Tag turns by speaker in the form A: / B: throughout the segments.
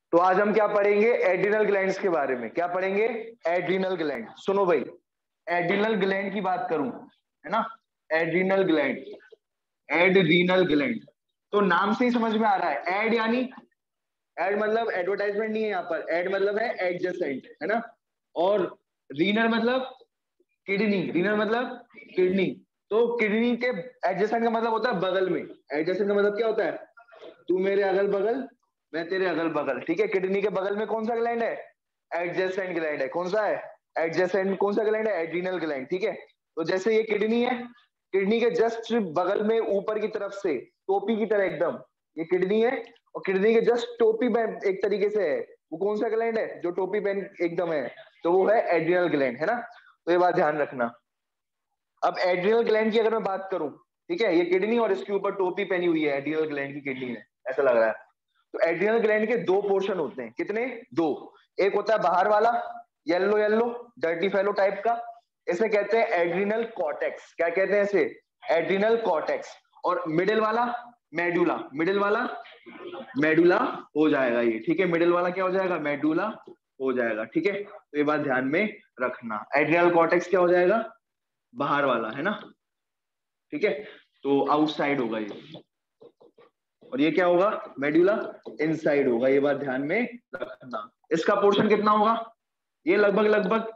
A: तो आज हम क्या पढ़ेंगे, एड्रिनल ग्लैंड्स के बारे में। क्या पढ़ेंगे? Adrenal gland. सुनो भाई, एड्रिनल ग्लैंड की बात करूं, है ना, एड्रिनल ग्लैंड, एड्रिनल ग्लैंड, तो नाम से ही समझ में आ रहा है, एड यानी, एड मतलब एडवर्टाइजमेंट नहीं है यहाँ पर, एड मतलब है एडजेसेंट, है ना, और रीनल मतलब किडनी, रीनल मतलब किडनी। तो किडनी के एडजेसेंट का मतलब होता है बगल में। एडजेसेंट का मतलब क्या होता है? तू मेरे अगल बगल, मैं तेरे अगल बगल, ठीक है। किडनी के बगल में कौन सा ग्लैंड है? एडजेसेंट ग्लैंड है। कौन सा है? एडजेसेंट। कौन सा ग्लैंड है? एड्रिनल ग्लैंड, ठीक है। तो जैसे ये किडनी है, किडनी के जस्ट बगल में ऊपर की तरफ से, टोपी की तरह एकदम, ये किडनी है, और किडनी के जस्ट टोपी पे एक तरीके से है, वो कौन सा ग्लैंड है जो टोपी पे एकदम है? तो वो है एड्रिनल ग्लैंड, है ना। तो ये बात ध्यान रखना। अब एड्रिनल ग्लैंड की अगर मैं बात करूं, ठीक है, ये किडनी और इसके ऊपर टोपी पहनी हुई है एड्रिनल ग्लैंड की, किडनी में, ऐसा लग रहा है। तो एड्रिनल ग्लैंड के दो पोर्शन होते हैं। कितने? दो। एक होता है बाहर वाला, yellow yellow dirty fellow type का, इसे कहते हैं एड्रिनल कॉर्टेक्स। क्या कहते हैं इसे? Adrenal cortex. और मिडिल वाला मेडुला, मिडिल वाला मेडुला हो जाएगा ये, ठीक है। मिडिल वाला क्या हो जाएगा? मेडुला हो जाएगा, ठीक है। तो ये बात ध्यान में रखना, एड्रिनल कॉर्टेक्स क्या हो जाएगा? बाहर वाला, है ना, ठीक है। तो आउटसाइड होगा ये, और ये क्या होगा? मेडुला इनसाइड होगा। ये बात ध्यान में रखना। इसका पोर्शन कितना होगा? ये लगभग लगभग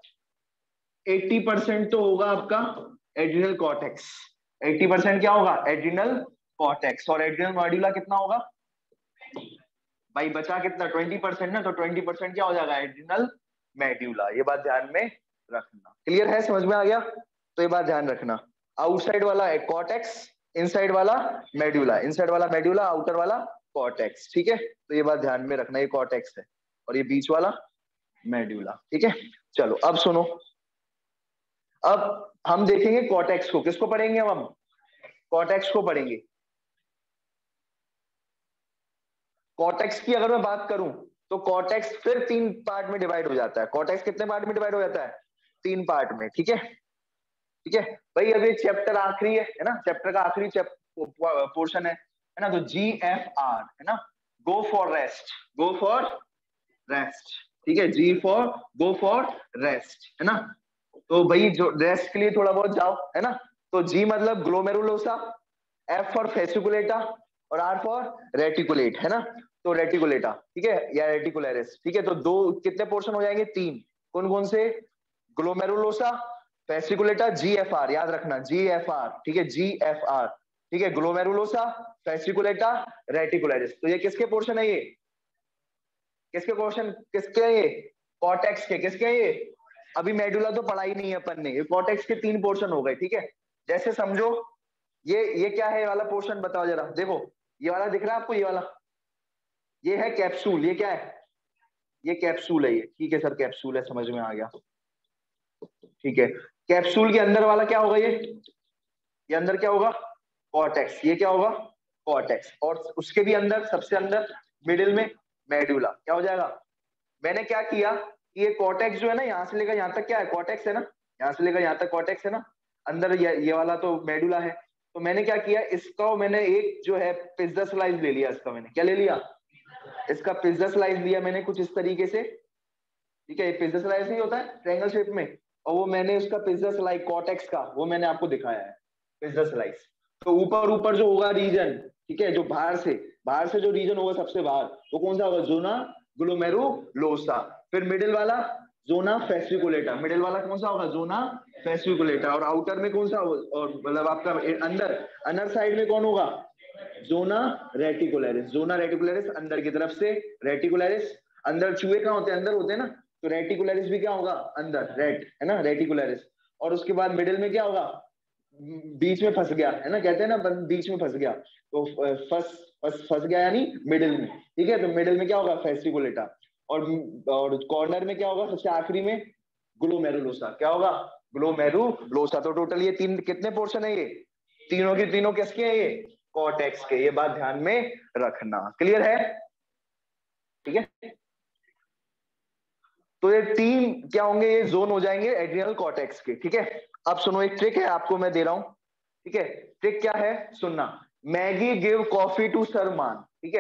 A: 80% तो होगा आपका एड्रिनल कॉर्टेक्स। 80% क्या होगा? Adrenal cortex. और एड्रिनल मेडुला कितना होगा भाई? बचा कितना? 20% ना, तो 20% क्या हो जाएगा? Adrenal medulla. ये बात ध्यान में रखना। क्लियर है? समझ में आ गया? तो ये बात ध्यान रखना, आउटसाइड वाला है कॉर्टेक्स, इनसाइड वाला मेडुला, इनसाइड वाला मेडुला, आउटर वाला कॉर्टेक्स, ठीक है। तो ये बात ध्यान में रखना, ये कॉर्टेक्स है और ये बीच वाला मेडुला, ठीक है। चलो अब सुनो, अब हम देखेंगे कॉर्टेक्स को। किसको पढ़ेंगे? हम कॉर्टेक्स को पढ़ेंगे। कॉर्टेक्स की अगर मैं बात करूं, तो कॉर्टेक्स फिर तीन पार्ट में डिवाइड हो जाता है। कॉर्टेक्स कितने पार्ट में डिवाइड हो जाता है? तीन पार्ट में, ठीक है, ठीक है भाई। अभी चैप्टर आखिरी है ना, चैप्टर का आखिरी पोर्शन है ना। तो GFR, है ना, go for rest, go for rest, ठीक है। G for go for rest, है ना। तो भाई जो रेस्ट के लिए थोड़ा बहुत जाओ, है ना। तो G मतलब ग्लोमेरुलोसा, F फॉर फेसिकुलेटा, और R फॉर रेटिकुलेट, है ना। तो रेटिकुलेटा, ठीक है, या रेटिकुलरिस, ठीक है। तो दो कितने पोर्शन हो जाएंगे? तीन। कौन कौन से? ग्लोमेरुलोसा, फेसिकुलेटा, GFR, याद रखना GFR, ठीक है, GFR, ठीक है। Glomerulosa, fasciculata, reticularis. तो ये किसके पोर्शन है? ये किसके पोर्शन, किसके हैं ये? कॉर्टेक्स के। किसके हैं ये? अभी मेडुला तो पढ़ा ही नहीं है अपन ने। ये कॉर्टेक्स के तीन पोर्शन हो गए, ठीक है। जैसे समझो, ये क्या है? ये वाला पोर्शन बताओ जरा, देखो, ये वाला दिख रहा है आपको? ये वाला, ये है कैप्सूल। ये क्या है? ये कैप्सूल है, ये, ठीक है सर, कैप्सूल है, समझ में आ गया, ठीक है। कैप्सूल के अंदर वाला क्या होगा? ये अंदर क्या होगा? कॉर्टेक्स। ये क्या होगा? कॉर्टेक्स। और उसके भी अंदर, सबसे अंदर मिडिल में मेडुला, क्या हो जाएगा? मैंने क्या किया कि ये कॉर्टेक्स जो है ना, यहां से लेकर यहां तक क्या है? कॉर्टेक्स है ना, यहां से लेकर यहां तक कॉर्टेक्स है ना। अंदर ये वाला तो मेडुला है। तो मैंने क्या किया, इसका मैंने एक जो है पिज्जा स्लाइस ले लिया। इसका मैंने क्या ले लिया? इसका पिज्जा स्लाइस लिया मैंने, कुछ इस तरीके से, ठीक है। ये पिज्जा स्लाइस नहीं होता है ट्रायंगल शेप में, और वो मैंने उसका पिज्जा स्लाइस कॉर्टेक्स का वो मैंने आपको दिखाया है, पिज्जा स्लाइस। तो ऊपर ऊपर जो होगा रीजन, ठीक है, जो बाहर से जो रीजन होगा सबसे बाहर, वो कौन सा होगा? Zona glomerulosa. फिर मिडिल वाला जोना फेसिकुलेटा, मिडिल वाला कौन सा होगा? Zona fasciculata. और आउटर में कौन सा? और मतलब आपका अंदर, अनर साइड में कौन होगा? Zona reticularis. जोना रेटिकुलरिस अंदर की तरफ से, रेटिकुलरिस अंदर। चूहे कहाँ होते हैं? अंदर होते हैं ना। तो रेटिकुलरिस भी क्या होगा? अंदर, रेट, है ना, रेटिकुलरिस। और उसके बाद मिडिल में क्या होगा? बीच में फंस गया, है ना, कहते हैं ना बीच में फंस गया। तो फंस गया यानी मिडिल में, ठीक है। तो मिडिल में क्या होगा? फेसिकुलेटा। और कॉर्नर में क्या होगा? सबसे आखिरी में ग्लोमेरुलोसा। क्या होगा? ग्लोमेरुलोसा। तो टोटल ये तीन कितने पोर्शन है? ये तीनों की तीनों किसके हैं? ये कॉर्टेक्स के। ये बात ध्यान में रखना। क्लियर है? ठीक है। तो ये तीन क्या होंगे? ये जोन हो जाएंगे एड्रिनल कॉर्टेक्स के, ठीक है। अब सुनो, एक ट्रिक है आपको मैं दे रहा हूं, ठीक है। ट्रिक क्या है? सुनना। Maggie give coffee to sir man, ठीक है।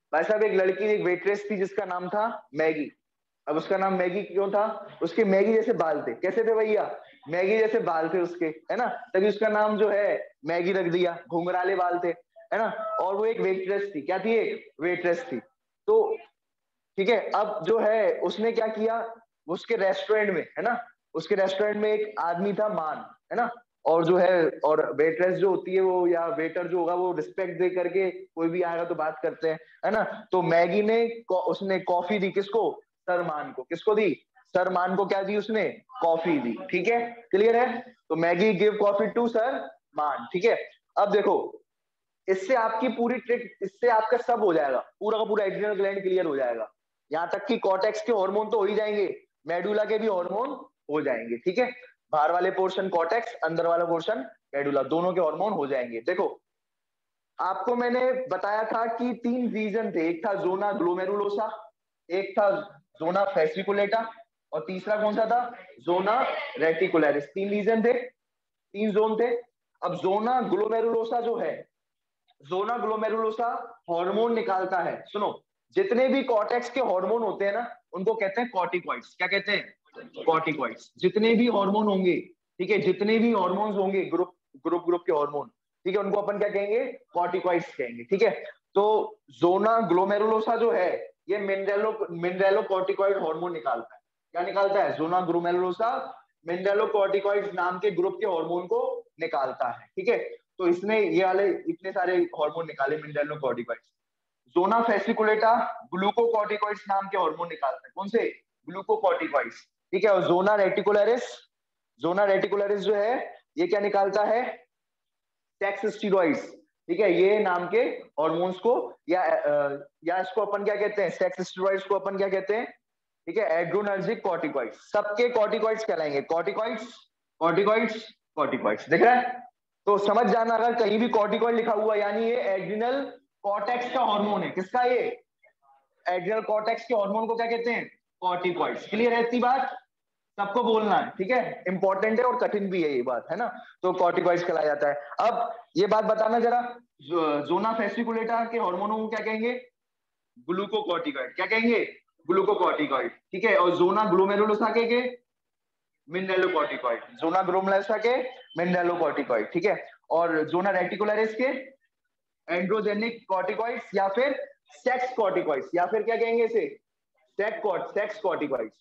A: भाई साहब एक लड़की, एक वेट्रेस थी जिसका नाम था मैगी। अब उसका नाम मैगी क्यों था? उसके मैगी जैसे बाल थे। कैसे थे भैया? मैगी जैसे बाल थे उसके, है ना, तभी उसका नाम जो है मैगी रख दिया, घुंघराले बाल थे, है ना। और वो एक वेट्रेस थी। क्या थी? एक वेट्रेस थी। तो ठीक है, अब जो है उसने क्या किया, उसके रेस्टोरेंट में, है ना, उसके रेस्टोरेंट में एक आदमी था मान, है ना, और जो है, और वेट्रेस जो होती है वो, या वेटर जो होगा वो रिस्पेक्ट दे करके कोई भी आएगा तो बात करते हैं, है ना। तो मैगी ने उसने कॉफी दी किसको? सरमान को। किसको दी? सरमान को क्या दी उसने? कॉफी दी। ठीक है, क्लियर है? तो Maggie give coffee to sir man. ठीक है, अब देखो, इससे आपकी पूरी ट्रिक, इससे आपका सब हो जाएगा, पूरा का पूरा एड्रिनल ग्लैंड क्लियर हो जाएगा। यहां तक कि कॉर्टेक्स के हार्मोन तो हो ही जाएंगे, मेडुला के भी हार्मोन हो जाएंगे। ठीक है, बाहर वाले पोर्शन कॉर्टेक्स, अंदर वाला पोर्शन मेडुला, दोनों के हार्मोन हो जाएंगे। देखो, आपको मैंने बताया था कि 3 रीजन थे, एक था जोना ग्लोमेरुलोसा, एक था जोना फेसिकुलेटा, और तीसरा कौन सा था? Zona reticularis. 3 रीजन थे, 3 जोन थे। अब जोना ग्लोमेरुलोसा जो है, जोना ग्लोमेरुलोसा हार्मोन निकालता है। सुनो, जितने भी कॉर्टेक्स के हार्मोन होते हैं ना, उनको कहते हैं कॉर्टिकॉइड्स। क्या कहते हैं? कॉर्टिकॉइड्स। जितने भी हार्मोन होंगे, ठीक है, जितने भी हार्मोन्स होंगे, ग्रुप ग्रुप ग्रुप के हार्मोन, ठीक है, उनको अपन क्या कहेंगे? कॉर्टिकॉइड्स कहेंगे। ठीक है, तो जोना ग्लोमेरुलोसा जो है, ये मिनरेलो कॉर्टिकॉइड हार्मोन निकालता है। क्या निकालता है? जोना ग्लोमेरुलोसा मिनरेलो कॉर्टिकॉइड्स नाम के ग्रुप के हार्मोन को निकालता है। ठीक है, तो इसने ये वाले इतने सारे हार्मोन निकाले, मिनरेलोकॉर्टिकॉइड्स। जोना फेसिकुलेटा ग्लूकोकॉर्टिकॉइड्स नाम के हार्मोन निकालता है। कौन से? ग्लूकोकॉर्टिकॉइड्स। ठीक है, और जोना रेटिकुलरिस जो है, ये क्या निकालता है? Sex steroids. ठीक है, ये नाम के हार्मोन्स को, या इसको अपन क्या कहते हैं? सेक्स स्टीरॉइड्स को अपन क्या कहते हैं? ठीक है, एड्रोनर्जिक कॉर्टिकॉइड्स। सबके कॉर्टिकॉइड्स कहलाएंगे, कॉर्टिकॉइड्स कॉर्टिकॉइड्स कॉर्टिकॉइड्स। दिख रहा है? तो समझ जाना, अगर कहीं भी कॉर्टिकॉइड लिखा हुआ यानी ये एड्रिनल कॉर्टेक्स का हार्मोन है। किसका? ये एड्रिनल कॉर्टेक्स के हार्मोन को क्या कहते हैं? कॉर्टिकॉइड्स। क्लियर है इतनी बात? सबको बोलना है, ठीक है, इंपॉर्टेंट है और कठिन भी है ये बात, है ना। तो कॉर्टिकॉइड्स कहलाया जाता है। अब ये बात बताना जरा, जोना फेसिकुलेटा के हार्मोनों को क्या कहेंगे? ग्लूकोकॉर्टिकॉइड। क्या कहेंगे? ग्लूकोकॉर्टिकॉइड। ठीक है, और जोना ग्लोमेरुलोसा के मिनरेलोकॉर्टिकॉइड। जोना ग्लोमेरुलोसा के मिनरेलोकॉर्टिकॉइड। ठीक है, और जोना रेटिकुलरिस के एंड्रोजेनिक कॉर्टिकॉइड्स, या फिर सेक्स कॉर्टिकॉइड्स, या फिर क्या कहेंगे इसे? Sex corticoids.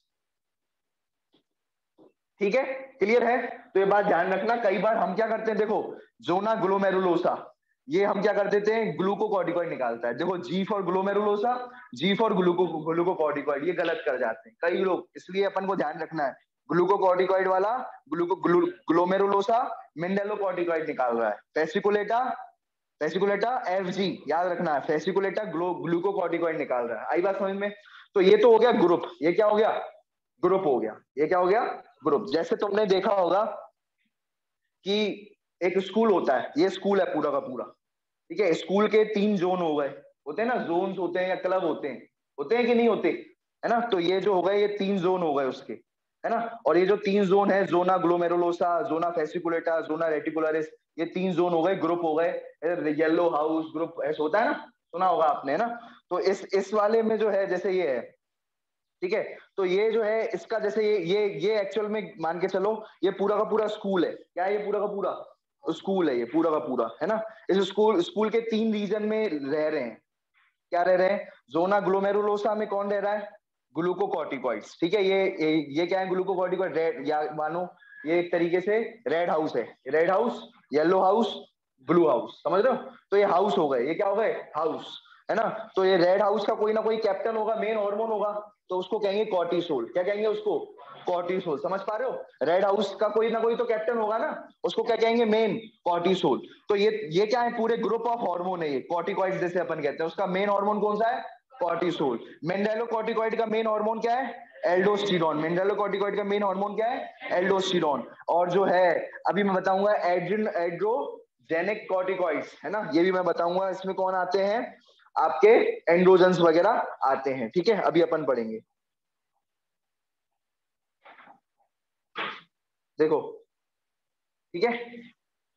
A: ठीक है, क्लियर है? तो ये बात ध्यान रखना, कई बार हम क्या करते हैं, देखो, जोना ग्लोमेरुलोसा, ये हम क्या कर देते हैं? ग्लूकोकॉर्टिकॉइड निकालता है। देखो, G for glomerulosa, G for glucocorticoid, ये गलत कर जाते हैं कई लोग, इसलिए अपन को ध्यान रखना है। ग्लूकोकॉर्टिकॉइड वाला ग्लोमेरुलोसा मिनरेलोकॉर्टिकॉइड निकाल रहा है। फेसिकुलेटा, फेसिकुलेटा एफजी याद रखना है, फेसिकुलेटा ग्लूकोकॉर्टिकॉइड निकाल रहा है। आई बात समझ में? तो ये तो हो गया ग्रुप। ये क्या हो गया? ग्रुप हो गया। ये क्या हो गया? ग्रुप। जैसे तुमने देखा होगा कि एक स्कूल होता है, ये स्कूल है पूरा का पूरा, ठीक है, स्कूल के 3 जोन हो गए, होते हैं ना, जोन्स होते हैं या क्लब होते हैं कि नहीं होते, है ना। तो ये जो हो गए, ये 3 जोन हो गए उसके, है ना। और ये जो 3 जोन है, zona glomerulosa, zona fasciculata, zona reticularis, ये 3 जोन हो गए, ग्रुप हो गए। येलो हाउस ग्रुप ऐसा होता है ना, सुना होगा आपने, है ना। तो इस वाले में जो है, जैसे ये है, ठीक है, तो ये जो है इसका, जैसे ये एक्चुअल में मान के चलो, ये पूरा का पूरा स्कूल है। क्या है? ये पूरा का पूरा स्कूल है, ये पूरा का पूरा, है ना। इस स्कूल स्कूल के 3 रीजन में रह रहे हैं। क्या रह रहे हैं? जोना ग्लोमेरुलोसा में कौन रह रहा है? ग्लूकोकॉर्टिकॉइड्स। ठीक है, ये क्या है? ग्लूकोकॉर्टिकॉइड, रेड, या मानो ये एक तरीके से रेड हाउस है, red house, yellow house, blue house, समझ रहे हो? तो ये हाउस हो गए, ये क्या हो गए? हाउस, है ना। तो ये रेड हाउस का कोई ना कोई कैप्टन होगा, मेन हार्मोन होगा, तो उसको कहेंगे कॉर्टिसोल। क्या कहेंगे उसको? कॉर्टिसोल। समझ पा रहे हो? रेड हाउस का कोई ना कोई तो कैप्टन होगा ना, उसको क्या कहेंगे? Main cortisol. तो ये क्या है? पूरे ग्रुप ऑफ हार्मोन है ये, कॉर्टिकॉइड जैसे अपन कहते हैं। उसका मेन हार्मोन कौन सा है? कॉर्टिसोल। मेंडेलोकॉर्टिकॉइड का मेन हार्मोन क्या है? एल्डोस्टेरॉन। मेंडेलोकॉर्टिकॉइड का मेन हार्मोन क्या है? एल्डोस्टेरॉन। और जो है, अभी मैं बताऊंगा एड्रोजेनिक कॉर्टिकॉइड्स, है ना, ये भी मैं बताऊंगा। इसमें कौन आते हैं? आपके एंड्रोजन्स वगैरह आते हैं। ठीक है, अभी अपन पढ़ेंगे। देखो, ठीक है,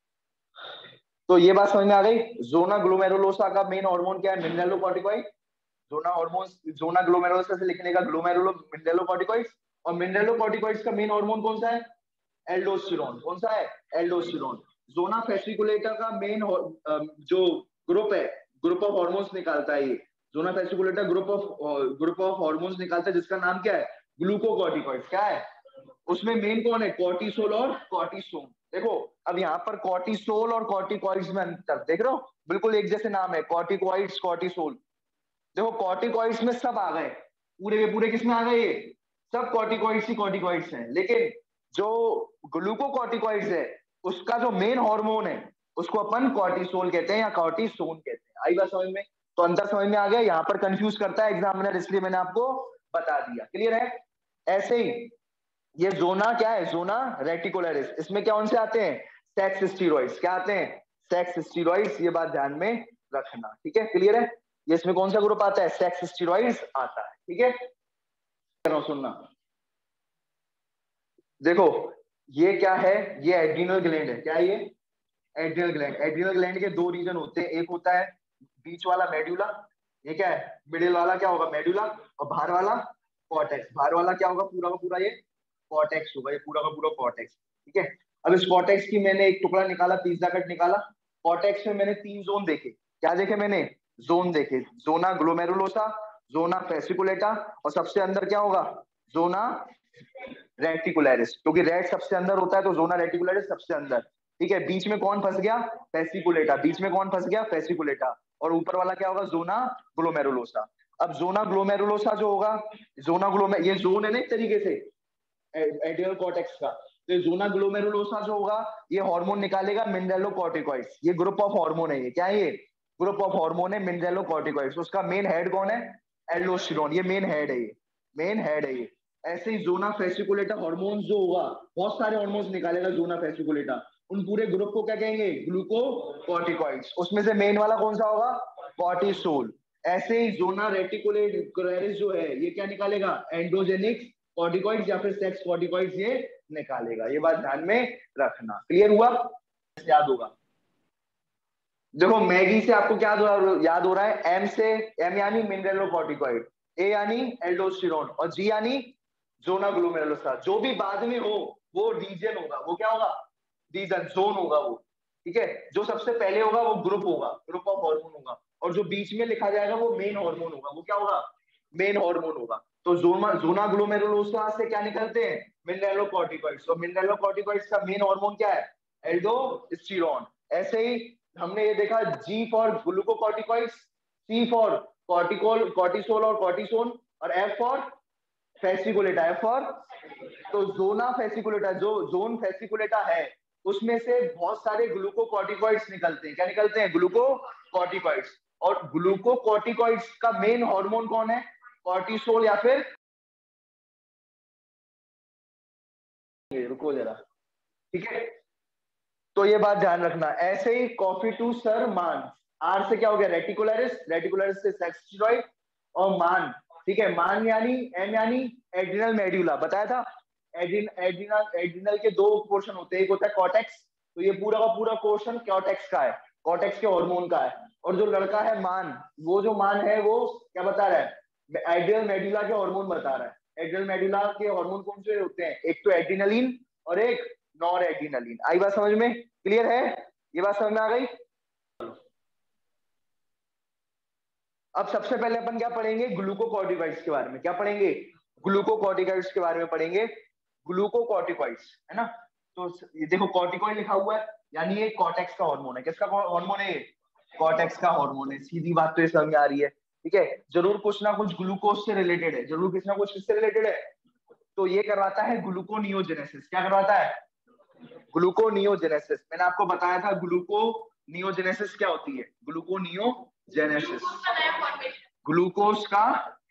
A: तो ये बात समझ में आ गई। जोना ग्लोमेरुलोसा का मेन हार्मोन क्या है? मिनरेलोकॉर्टिकॉइड। जोना हार्मोन्स, जोना ग्लोमेरुलोसा से लिखने का ग्लोमेरुलो मिनरलोकॉर्टिकॉइड्स, और मिनरलोकॉर्टिकॉइड्स का मेन हार्मोन कौन सा है? एल्डोस्टेरोन। कौन सा है? एल्डोस्टेरोन। जोना फेसिकुलेटा का मेन जो ग्रुप है, ग्रुप ऑफ हार्मोन्स निकालता है ये। Zona fasciculata group of hormones निकालता है जिसका नाम क्या है? ग्लूकोकॉर्टिकॉइड्स। क्या है उसमें? मेन कौन है? कॉर्टिसोल और कॉर्टिसोन। देखो अब यहाँ पर कॉर्टिसोल और कॉर्टिकॉइड्स में अंतर देख रहे हो, बिल्कुल एक जैसे नाम है, कॉर्टिकॉइड्स कॉर्टिसोल। देखो कॉर्टिकॉइड्स में सब आ गए, पूरे के पूरे किसमें आ गए? ये सब कॉर्टिकॉइड्स ही कॉर्टिकॉइड्स हैं। लेकिन जो ग्लूकोकॉर्टिकॉइड्स है उसका जो मेन हार्मोन है उसको अपन कॉर्टिसोल कहते हैं या कॉर्टिसोन कहते हैं। आई बात समझ में? तो अंतर समझ में आ गया? यहाँ पर कंफ्यूज करता है एग्जामिनर, इसलिए मैंने आपको बता दिया। क्लियर है? ऐसे ही ये जोना क्या है? Zona reticularis. इसमें क्या उनसे आते हैं? Sex steroids. क्या आते हैं? Sex steroids. ये बात ध्यान में रखना, ठीक है? क्लियर है? ये इसमें कौन सा ग्रुप आता है? सेक्स स्टीरॉइड्स आता है, ठीक है? सुनना, देखो ये क्या है? ये एड्रिनल ग्लैंड है। क्या है ये? Adrenal gland. एड्रिनल ग्लैंड के दो रीजन होते हैं, एक होता है बीच वाला मेड्यूला, ये क्या है? मिडिल वाला क्या होगा? मेड्यूला। और बाहर वाला कॉर्टेक्स। बाहर वाला क्या होगा? पूरा का पूरा ये कॉर्टेक्स होगा, ये पूरा का पूरा कॉर्टेक्स, ठीक है? अब इस कॉर्टेक्स की मैंने एक टुकड़ा निकाला, पिज्जा कट निकाला। कॉर्टेक्स में मैंने 3 जोन देखे। क्या देखे मैंने? जोन देखे। जोना ग्लोमेरुलोसा, जोना फेसिकुलेटा, और सबसे अंदर क्या होगा? जोना रेटिकुलरिस, क्योंकि रेड सबसे अंदर होता है तो जोना रेटिकुलरिस सबसे अंदर, ठीक है? बीच में कौन फंस गया? फेसिकुलेटा। बीच में कौन फंस गया? फेसिकुलेटा। और ऊपर वाला क्या होगा? Zona glomerulosa. अब जोना ग्लोमेरुलोसा जो होगा, जोना ग्लोमे ये जोन है ना एक तरीके से एड्रिनल कॉर्टेक्स का, तो जोना ग्लोमेरुलोसा जो होगा ये हार्मोन निकालेगा मिनरलोकॉर्टिकॉइड्स। ये ग्रुप ऑफ हार्मोन है। ये क्या है? ये ग्रुप ऑफ हार्मोन है मिनरलोकॉर्टिकॉइड्स। उसका मेन हेड कौन है? एल्डोस्टेरोन। ये मेन हेड है, ये मेन हेड है ये। ऐसे ही जोना फेसिकुलेटा हार्मोन्स जो होगा, बहुत सारे हार्मोन्स निकालेगा जोना फेसिकुलेटा, उन पूरे ग्रुप को क्या कहेंगे? ग्लूकोकॉर्टिकॉइड्स। उसमें से मेन वाला कौन सा होगा? कॉर्टिसोल। ऐसे ही जोना रेटिकुलरिस जो है ये क्या निकालेगा? एंडोजेनिक कॉर्टिकॉइड्स या फिर सेक्स कॉर्टिकॉइड्स ये निकालेगा। ये बात ध्यान में रखना। क्लियर हुआ? याद होगा। देखो मैगी से आपको क्या याद हो रहा है? एम से, एम यानी मिनरलोकॉर्टिकॉइड, ए यानी एल्डोस्टेरोन, और जी यानी जोना ग्लोमेरुलोसा। जो भी बाद में हो वो रीजन होगा, वो क्या होगा? रीजन, जोन होगा वो, ठीक है? जो सबसे पहले होगा वो ग्रुप होगा, ग्रुप ऑफ हार्मोन होगा, और जो बीच में लिखा जाएगा वो मेन हार्मोन होगा। वो क्या होगा? मेन हार्मोन होगा। तो जोना जोना ग्लोमेरुलोसा से क्या निकलते हैं? मिनरलोकॉर्टिकॉइड्स। तो मिनरलोकॉर्टिकॉइड्स का मेन हार्मोन क्या है? एल्डोस्टेरोन। ऐसे ही हमने ये देखा, G for glucocorticoids, C for corticol cortisol और कॉर्टिसोन, और F for fasciculata, F for. तो जोना फेसिकुलेटा, जो जोन फेसिकुलेटा है उसमें से बहुत सारे ग्लूकोकॉर्टिकॉइड्स निकलते हैं। क्या निकलते हैं? ग्लूकोकॉर्टिकॉइड्स। और ग्लूकोकॉर्टिकॉइड्स का मेन हार्मोन कौन है? कॉर्टिसोल या फिर, रुको जरा, ठीक है? तो ये बात ध्यान रखना। ऐसे ही coffee to sir man, R से क्या हो गया? रेटिकुलरिस, रेटिकुलरिस से सेक्स स्टीरॉइड, और मान, ठीक है? मान यानी, एम यानी एड्रिनल मेड्यूला, बताया था। एड्रिनल एड्रिनल के दो पोर्शन होते हैं, एक होता है कॉर्टेक्स, तो ये पूरा का पूरा पोर्शन कॉर्टेक्स का है, कॉर्टेक्स के हार्मोन का है। और जो लड़का है मान, वो जो मान है वो क्या बता रहा है? एड्रिनल मेड्यूला के हार्मोन बता रहा है। एड्रिनल मेड्यूला के हार्मोन कौन से होते हैं? एक तो एड्रिनलिन और एक नॉर एड्रिनलिन। आई बात समझ में? क्लियर है? ये बात समझ में आ गई? अब सबसे पहले अपन क्या पढ़ेंगे? ग्लूकोकॉर्टिकॉइड्स के बारे में। क्या पढ़ेंगे? ग्लूकोकॉर्टिकॉइड्स के बारे में पढ़ेंगे। ग्लूकोकॉर्टिकॉइड्स है ना? तो ये देखो कॉर्टिकॉइड लिखा हुआ है, यानी ये कॉर्टेक्स का हार्मोन है। किसका हार्मोन है ये? कॉर्टेक्स का हार्मोन है। सीधी बात तो ये समझ में आ रही है, ठीक है? जरूर कुछ ना कुछ ग्लूकोज से रिलेटेड है, जरूर कुछ ना कुछ किससे रिलेटेड है? तो ये करवाता है ग्लूकोनियोजेनेसिस। क्या करवाता है? ग्लूकोनियोजेनेसिस। मैंने आपको बताया था ग्लूकोनियोजेनेसिस क्या होती है। ग्लूकोनियोजेनेसिस, ग्लूकोज का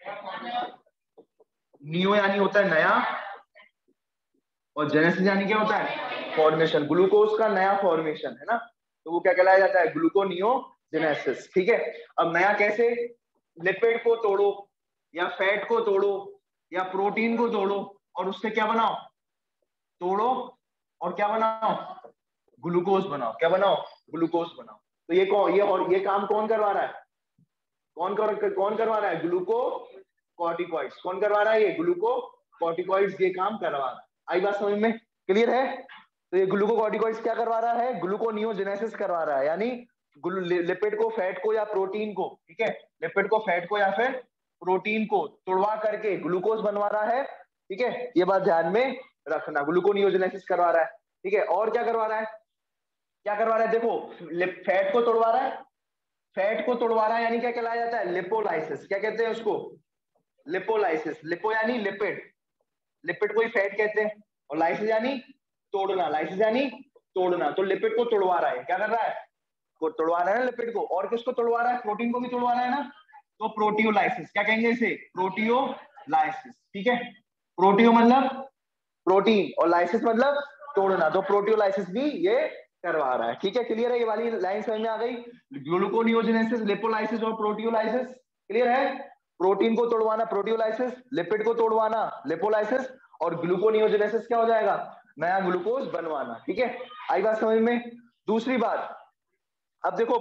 A: नियो यानी होता है नया, और जेनेसिस यानी क्या होता है? फॉर्मेशन। ग्लूकोज का नया फॉर्मेशन है ना, तो वो क्या कहलाया जाता है? ग्लूकोनियोजेनेसिस, ठीक है? अब नया कैसे? लिपिड को तोड़ो या फैट को तोड़ो या प्रोटीन को तोड़ो और उससे क्या बनाओ? तोड़ो और क्या बनाओ? ग्लूकोज बनाओ। क्या बनाओ? ग्लूकोज बनाओ। तो ये कौन, ये और ये काम कौन करवा रहा है? कौन करवा रहा है? ग्लूकोकॉर्टिकॉइड्स। कौन करवा रहा है? ये ग्लूकोकॉर्टिकॉइड्स ये काम करवा रहा है। आई बात समझ में? क्लियर है? तो ये ग्लूकोकॉर्टिकॉइड्स क्या करवा रहा है? ग्लूकोनियोजेनेसिस करवा रहा है, यानी लिपिड को, फैट को या प्रोटीन को, ठीक है, लिपिड को, फैट को या फिर प्रोटीन को तोड़वा करके ग्लूकोज बनवा रहा है। ठीक है, ये बात ध्यान में रखना, ग्लूकोनियोजेनेसिस करवा रहा है। ठीक है, और क्या करवा रहा है? क्या करवा रहा है? देखो, फैट को तोड़वा रहा है, फैट को तोड़वा रहा है, यानी क्या कहलाया जाता है? लिपोलाइसिस। क्या कहते हैं उसको? लिपोलाइसिस। लिपो यानी लिपिड, लिपिड को ही फैट कहते हैं, और लाइसिस यानी तोड़ना, लाइसिस यानी तोड़ना। तो लिपिड को तोड़वा रहा है, क्या कर रहा है? को तोड़वा रहा है ना लिपिड को। और किसको तोड़वा रहा है? प्रोटीन को भी तोड़वा रहा है ना, तो प्रोटियोलाइसिस। क्या कहेंगे इसे? प्रोटियोलाइसिस। ठीक है, प्रोटियो मतलब प्रोटीन और लाइसिस मतलब तोड़ना, तो प्रोटियोलाइसिस भी ये करवा रहा है। ठीक है, क्लियर है? ये वाली लाइन समझ में आ गई? ग्लूकोनियोजेनेसिस, लिपोलाइसिस और प्रोटियोलाइसिस। क्लियर है? प्रोटीन को तोड़वाना प्रोटियोलाइसिस, लिपिड को तोड़वाना लिपोलाइसिस, और ग्लूकोनियोजेनेसिस क्या हो जाएगा? नया ग्लूकोज बनवाना। ठीक है, आई बात समझ में? दूसरी बात, अब देखो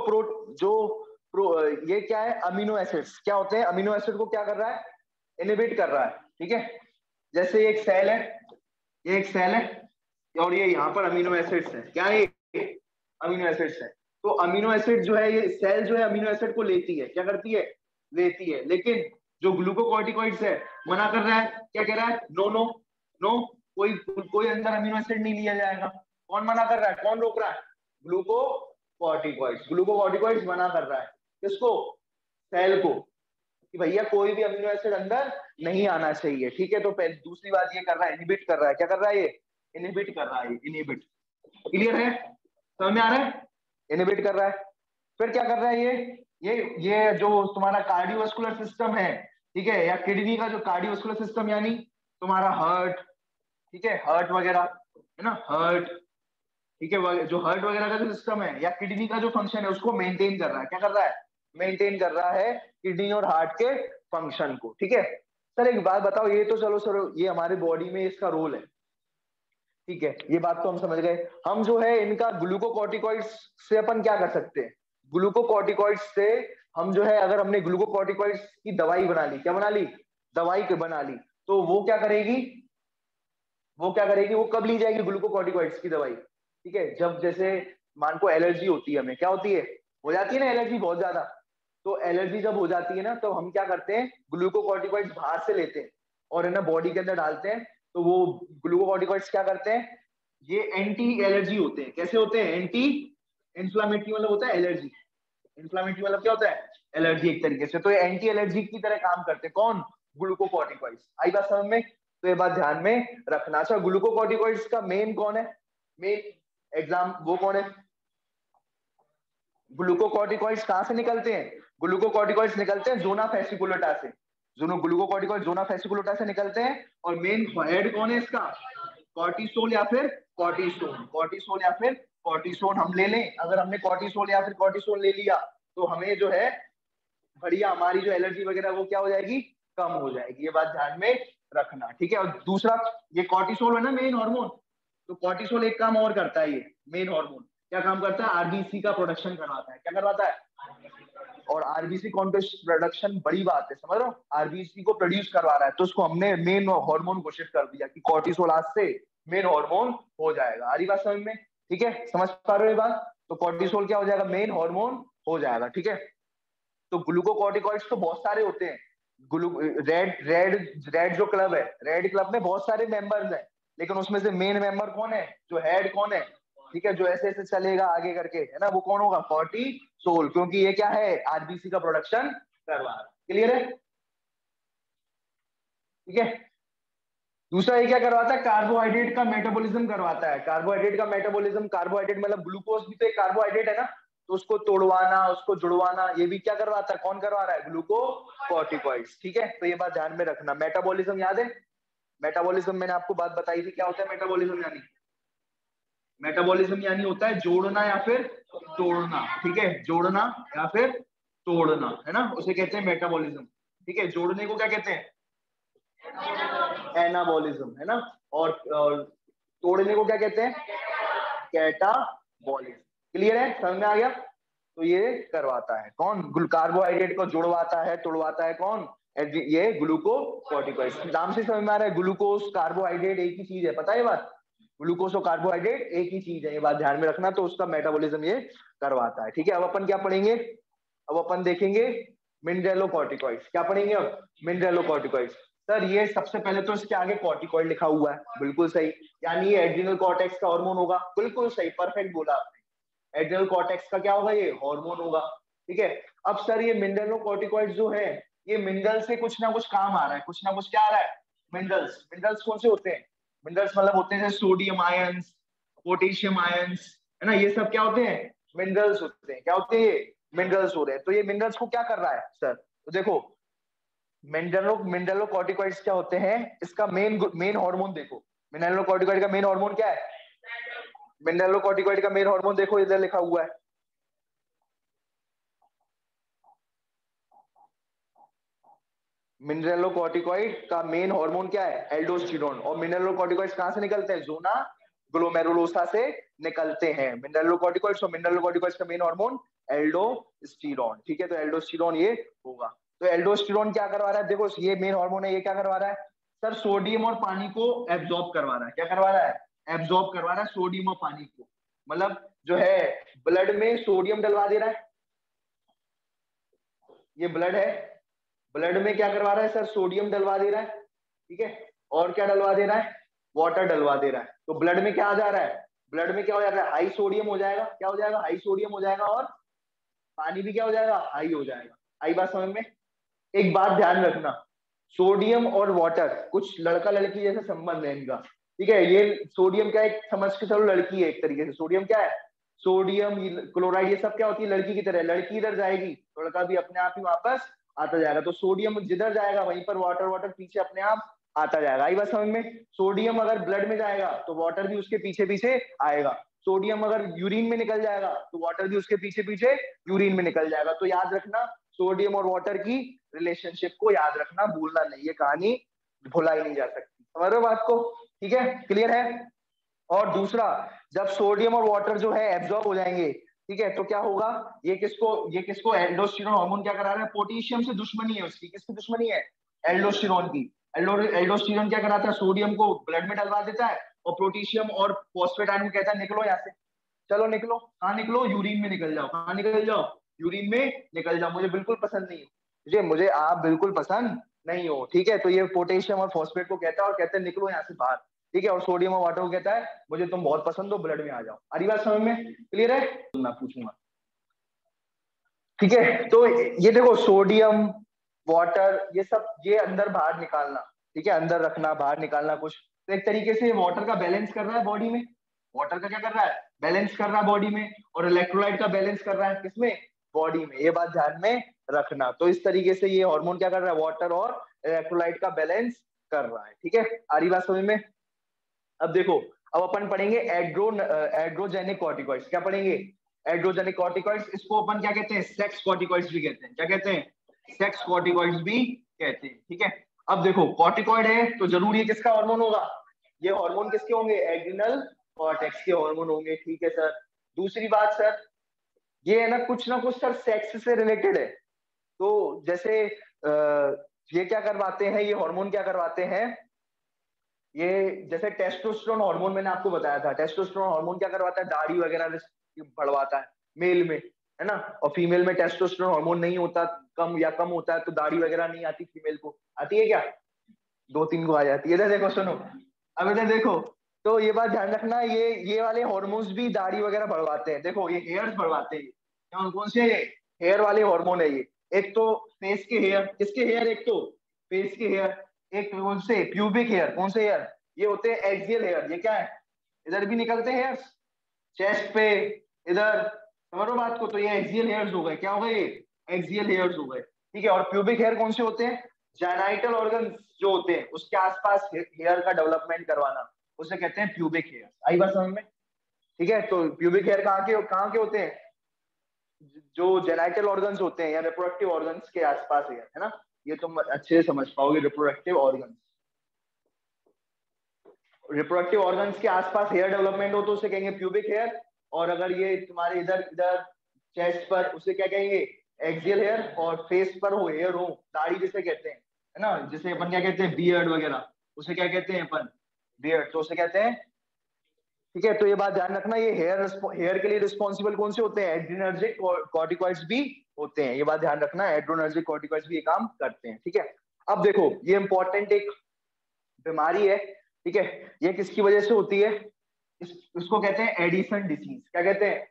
A: ये क्या है? अमीनो एसिड्स क्या होते हैं? अमीनो एसिड को क्या कर रहा है? इनहिबिट कर रहा है। ठीक है, जैसे एक सेल है, ये एक सेल है, और ये यहाँ पर अमीनो एसिड्स है। क्या है? ये अमीनो एसिड्स है। तो अमीनो एसिड जो है, ये सेल जो है अमीनो एसिड को लेती है, क्या करती है? लेती है। लेकिन जो ग्लूकोकॉर्टिकॉइड्स है मना कर रहा है, क्या कह रहा है? नो नो नो, कोई कोई अंदर अमीनो एसिड नहीं लिया जाएगा। कौन मना कर रहा है? कौन रोक रहा है? ग्लूकोकॉर्टिकॉइड्स। ग्लूकोकॉर्टिकॉइड्स मना कर रहा है, किसको? सेल को, कि भैया कोई भी अमीनो एसिड अंदर नहीं आना चाहिए। ठीक है, तो पहले दूसरी बात ये कर रहा है, इनहिबिट कर रहा है। क्या कर रहा है? ये इनहिबिट कर रहा है, इनहिबिट। क्लियर है? समझ में आ रहा है? इनहिबिट कर रहा है। फिर क्या कर रहा है? ये जो तुम्हारा कार्डियोवास्कुलर सिस्टम है, ठीक है, या किडनी का जो कार्डियोवास्कुलर सिस्टम, यानी तुम्हारा हार्ट, ठीक है, हार्ट वगैरह है ना, हार्ट, ठीक है, जो हार्ट वगैरह का जो सिस्टम है या किडनी का जो फंक्शन है उसको मेंटेन कर रहा है। क्या कर रहा है? मेंटेन कर रहा है किडनी और हार्ट के फंक्शन को। ठीक है, सर एक बात बताओ, ये तो चलो सर ये हमारे बॉडी में इसका रोल है, ठीक है, ये बात तो हम समझ गए। हम जो है इनका ग्लूकोकॉर्टिकॉइड्स से अपन क्या कर सकते हैं? ग्लूकोकॉर्टिकॉइड्स से हम जो है, अगर हमने ग्लूकोकॉर्टिकॉइड्स की दवाई बना ली, क्या बना ली? दवाई बना ली, तो वो क्या करेगी? वो क्या करेगी? वो कब ली जाएगी ग्लूकोकॉर्टिकॉइड्स की दवाई? ठीक है, जब जैसे मान को एलर्जी होती है, हमें क्या होती है? हो जाती है ना एलर्जी बहुत ज्यादा। तो एलर्जी जब हो जाती है ना, तो हम क्या करते हैं? ग्लूकोकॉर्टिकॉइड्स बाहर से लेते हैं और है ना बॉडी के अंदर डालते हैं। तो वो ग्लूकोकॉर्टिकॉइड्स क्या करते हैं? ये एंटी एलर्जी होते हैं। कैसे होते हैं? एंटी इन्फ्लामेटरी मतलब होता है एलर्जी, इन्फ्लामेटरी मतलब क्या होता है? एलर्जी एक तरीके से। तो ये एंटी एलर्जी की तरह काम करते हैं। कौन? ग्लूकोकॉर्टिकॉइड्स। आई बात समझ में? तो ये बात ध्यान में रखना। अच्छा, ग्लूकोकॉर्टिकॉइड्स का मेन कौन है? मेन एग्जाम वो कौन है? ग्लूकोकॉर्टिकॉइड्स कहां से निकलते हैं? ग्लूकोकॉर्टिकॉइड्स निकलते हैं जोना फेसिकुलेटा से। ग्लूकोकॉर्टिकॉइड जोना फेसिकुलेटा से निकलते हैं। और मेन हेड कौन है इसका? कॉर्टिसोल या फिर कॉर्टिसोन। कॉर्टिसोल या फिर कॉर्टिसोन हम ले लें। अगर हमने कॉर्टिसोल या फिर कॉर्टिसोन ले लिया, तो हमें जो है बढ़िया, हमारी जो एलर्जी वगैरह वो क्या हो जाएगी? कम हो जाएगी। ये बात ध्यान में रखना। ठीक है, और दूसरा, ये कॉर्टिसोल है ना मेन हार्मोन, तो कॉर्टिसोल एक काम और करता है, ये मेन हार्मोन क्या काम करता है? आरबीसी का प्रोडक्शन करवाता है। क्या करवाता है? और आरबीसी कॉन्ट्रेस्ट प्रोडक्शन बड़ी बात है, समझ रहे हो? आरबीसी को प्रोड्यूस करवा रहा है, तो उसको हमने मेन हार्मोन घोषित कर दिया कि कॉर्टिसोल आज से मेन हार्मोन हो जाएगा। आ रही बात समझ में? ठीक है, समझ पा रहे हो ये बात? तो कॉर्टिसोल क्या हो जाएगा? मेन हार्मोन हो जाएगा। ठीक है, तो ग्लूकोकॉर्टिकॉइड्स तो बहुत सारे होते हैं। ग्लू रेड रेड रेड जो क्लब है, रेड क्लब में बहुत सारे मेंबर्स हैं, लेकिन उसमें से मेन मेंबर कौन है? जो हेड कौन है? ठीक है, जो ऐसे ऐसे चलेगा आगे करके, है ना, वो कौन होगा? कॉर्टिसोल, क्योंकि ये क्या है? आरबीसी का प्रोडक्शन करवा रहा है। क्लियर है? ठीक है, दूसरा ये क्या करवाता है? कार्बोहाइड्रेट का मेटाबॉलिज्म करवाता है। कार्बोहाइड्रेट का मेटाबॉलिज्म, कार्बोहाइड्रेट मतलब ग्लूकोज भी तो एक कार्बोहाइड्रेट है ना, तो उसको तोड़वाना, उसको जुड़वाना, ये भी क्या करवाता है? कौन करवा रहा है? ग्लूकोकॉर्टिकॉइड्स। ठीक है, तो ये बात ध्यान में रखना। मेटाबॉलिज्म याद है? मेटाबॉलिज्म मैंने आपको बात बताई थी, क्या होता है मेटाबॉलिज्म? यानी मेटाबॉलिज्म यानी होता है जोड़ना या फिर तोड़ना। ठीक है, जोड़ना या फिर तोड़ना, है ना, उसे कहते हैं मेटाबॉलिज्म। ठीक है, जोड़ने को क्या कहते हैं? एनाबॉलिज्म, है ना। और तोड़ने को क्या कहते हैं? कैटाबॉलिज्म। क्लियर है? समझ में आ गया? तो ये करवाता है कौन? कार्बोहाइड्रेट को जुड़वाता है, तोड़वाता है कौन? ये ग्लूकोकॉर्टिकॉइड। नाम से समझ में आ रहा है, ग्लूकोज कार्बोहाइड्रेट एक ही चीज है, पता है ये बात? ग्लूकोज और कार्बोहाइड्रेट एक ही चीज है, ये बात ध्यान में रखना। तो उसका मेटाबॉलिज्म ये करवाता है, ठीक है। अब अपन क्या पढ़ेंगे? अब अपन देखेंगे मिनरलोकॉर्टिकॉइड्स। क्या पढ़ेंगे अब? मिनरलोकॉर्टिकॉइड्स। सर ये सबसे पहले तो इसके आगे कॉर्टिकॉइड लिखा हुआ है, बिल्कुल सही, यानी ये एड्रिनल कॉर्टेक्स का हार्मोन होगा, बिल्कुल सही, परफेक्ट बोला आपने। एड्रिनल कॉर्टेक्स का क्या होगा? ये हार्मोन होगा, ठीक है। अब सर ये मिनरलोकॉर्टिकॉइड जो है, ये मिनरल से कुछ ना कुछ काम आ रहा है, कुछ ना कुछ क्या आ रहा है? मिनरल्स। मिनरल्स कौन से होते हैं? मिनरल्स मतलब होते हैं सोडियम आयंस, पोटेशियम आयंस, है ना, ये सब क्या होते हैं? मिनरल्स होते हैं। क्या होते हैं ये? मिनरल्स हो रहे हैं। तो ये मिनरल्स को क्या कर रहा है सर? तो देखो मिनरलोकॉर्टिकॉइड्स क्या होते हैं, इसका मेन मेन हार्मोन देखो। मिनरलोकॉर्टिकॉइड का मेन हार्मोन क्या है? मिनरलोकॉर्टिकॉइड का मेन हार्मोन देखो, इधर लिखा हुआ है। मिनरलोकॉर्टिकॉइड का मेन हार्मोन क्या है? एल्डोस्टेरोन। और मिनरलोकॉर्टिकॉइड्स कहां से निकलते हैं? जोना ग्लोमेरुलोसा से निकलते हैं मिनरलोकॉर्टिकॉइड्स। और मिनरलोकॉर्टिकॉइड्स का मेन हार्मोन एल्डोस्टेरोन, ठीक है। तो एल्डोस्टेरोन ये होगा। तो एल्डोस्टेरोन क्या करवा रहा है? देखो ये मेन हार्मोन है, ये क्या करवा रहा है सर? सोडियम और पानी को एब्जॉर्ब करवा रहा है। क्या करवा रहा है? एब्जॉर्ब करवा रहा है सोडियम और पानी को। मतलब जो है ब्लड में सोडियम डलवा दे रहा है, ये ब्लड है, ब्लड में क्या करवा रहा है सर? सोडियम डलवा दे रहा है, ठीक है। और क्या डलवा दे रहा है? वाटर डलवा दे रहा है। तो ब्लड में क्या आ जा रहा है? ब्लड में क्या हो जाता है? हाई सोडियम हो जाएगा। क्या हो जाएगा? हाई सोडियम हो जाएगा। और पानी भी क्या हो जाएगा? हाई हो जाएगा। आई बात समझ में? एक बात ध्यान रखना, सोडियम और वाटर कुछ लड़का लड़की जैसे संबंध है इनका, ठीक है। ये सोडियम क्या है, समझ के चलो लड़की है एक तरीके से। सोडियम क्या है? सोडियम क्लोराइड ये सब क्या होती है? लड़की की तरह। लड़की इधर जाएगी तो लड़का भी अपने आप ही वापस आता जाएगा। तो सोडियम जिधर जाएगा वहीं पर वाटर वाटर पीछे अपने आप आता जाएगा। आई बात समझ में? सोडियम अगर ब्लड में जाएगा तो वाटर भी उसके पीछे पीछे आएगा। सोडियम अगर यूरिन में निकल जाएगा तो वाटर भी उसके पीछे पीछे यूरिन में निकल जाएगा। तो याद रखना, सोडियम और वाटर की रिलेशनशिप को याद रखना, भूलना नहीं, ये कहानी भुलाई नहीं जा सकती। समझ रहे हो बात को? ठीक है, क्लियर है। और दूसरा, जब सोडियम और वाटर जो है एब्जॉर्ब हो जाएंगे, ठीक है, तो क्या होगा? ये किसको एल्डोस्टेरोन हार्मोन क्या करा रहा है? पोटेशियम से दुश्मनी है उसकी। किसकी दुश्मनी है? एल्डोस्टेरोन की। एल्डोस्टेरोन क्या कराता है? सोडियम को ब्लड में डलवा देता है, और पोटेशियम और फॉस्फेट आयन को कहता है निकलो यहाँ से, चलो निकलो। कहाँ निकलो? यूरिन में निकल जाओ। कहाँ निकल जाओ? यूरिन में निकल जाओ। मुझे बिल्कुल पसंद नहीं हो, मुझे मुझे आप बिल्कुल पसंद नहीं हो, ठीक है। तो ये पोटेशियम और फॉस्फेट को कहता है और कहते हैं निकलो यहाँ से बाहर, ठीक है। और सोडियम और वाटर को कहता है मुझे तुम बहुत पसंद हो, ब्लड में आ जाओ। अरे बात समझ में? क्लियर है? मैं पूछूंगा, ठीक है। तो ये देखो सोडियम वाटर ये सब ये अंदर बाहर निकालना, ठीक है, अंदर रखना बाहर निकालना कुछ, तो एक तरीके से वाटर का बैलेंस कर रहा है बॉडी में। वाटर का क्या कर रहा है? बैलेंस कर रहा है बॉडी में। और इलेक्ट्रोलाइट का बैलेंस कर रहा है किसमें? बॉडी में। ये बात ध्यान में रखना। तो इस तरीके से ये हार्मोन क्या कर रहा है? वाटर और इलेक्ट्रोलाइट का बैलेंस कर रहा है, ठीक है। आ रही बात समझ में? अब देखो, अब अपन पढ़ेंगे एड्रोजेनिक कॉर्टिकॉइड्स। क्या पढ़ेंगे? Androgenic corticoids. इसको अपन क्या कहते हैं? सेक्स कॉर्टिकॉइड्स भी कहते हैं। क्या कहते हैं? सेक्स कॉर्टिकॉइड्स भी कहते हैं, ठीक है। अब देखो कॉर्टिकॉइड है तो जरूर ये किसका हार्मोन होगा? ये हार्मोन किसके होंगे? एड्रिनल कॉर्टेक्स के हार्मोन होंगे, ठीक है सर। दूसरी बात सर, ये है ना कुछ सर सेक्स से रिलेटेड है। तो जैसे ये क्या करवाते हैं, ये हार्मोन क्या करवाते हैं? ये जैसे टेस्टोस्टेरोन हार्मोन मैंने आपको बताया था, टेस्टोस्टेरोन हार्मोन क्या करवाता है? दाढ़ी वगैरह बढ़वाता है मेल में, है ना। और फीमेल में टेस्टोस्टेरोन हार्मोन नहीं होता, कम होता है, तो दाढ़ी वगैरह नहीं आती फीमेल को। आती है क्या? 2-3 को आ जाती है। इधर देखो सुनो, अब इधर देखो, तो ये बात ध्यान रखना, ये वाले हॉर्मोन्स भी दाढ़ी वगैरह बढ़वाते हैं। देखो ये हेयर्स बढ़वाते हैं, कौन से? हेयर वाले हार्मोन है ये। एक तो फेस के हेयर, किसके हेयर? एक तो फेस के हेयर, एक कौन से? Pubic hair. कौन से हेयर? ये होते हैं एक्सियल हेयर। ये क्या है? इधर भी निकलते हैं हेयर्स, चेस्ट पे, इधर। समझो बात को? तो ये एक्सियल हेयर्स हो गए। क्या हो गए? ये एक्सियल हेयर्स हो गए, ठीक है। और प्यूबिक हेयर कौन से होते हैं? जेनाइटल ऑर्गन जो होते हैं उसके आसपास हेयर का डेवलपमेंट करवाना, उसे कहते हैं प्यूबिक हेयर। आई बात समझ में? ठीक है। तो प्यूबिक हेयर कहाँ के होते हैं? जो जेनाइटल ऑर्गन्स होते हैं या रिप्रोडक्टिव ऑर्गन्स के आसपास है ना। ये तुम अच्छे से समझ पाओगे। रिप्रोडक्टिव ऑर्गन्स, रिप्रोडक्टिव ऑर्गन्स के आसपास हेयर डेवलपमेंट हो तो उसे कहेंगे प्यूबिक हेयर। और अगर ये तुम्हारे इधर इधर चेस्ट पर उसे क्या कहेंगे, एक्सियल हेयर, और फेस पर हो हेयर हो, दाढ़ी जिसे कहते हैं, है ना, जिसे अपन क्या कहते हैं बियर्ड वगैरह, उसे क्या कहते हैं अपन, बियर्ड, तो उसे कहते हैं। ठीक है, तो ये बात ध्यान रखना, ये हेयर के लिए रिस्पॉन्सिबल कौन से होते हैं, एड्रिनर्जिक कॉर्टिकॉइड्स भी होते हैं, ये बात ध्यान रखना, एड्रिनर्जिक कॉर्टिकॉइड्स भी ये काम करते हैं। ठीक है, अब देखो ये इंपॉर्टेंट एक बीमारी है, ठीक है, ये किसकी वजह से होती है, इसको कहते हैं एडिसन डिसीज। क्या कहते हैं,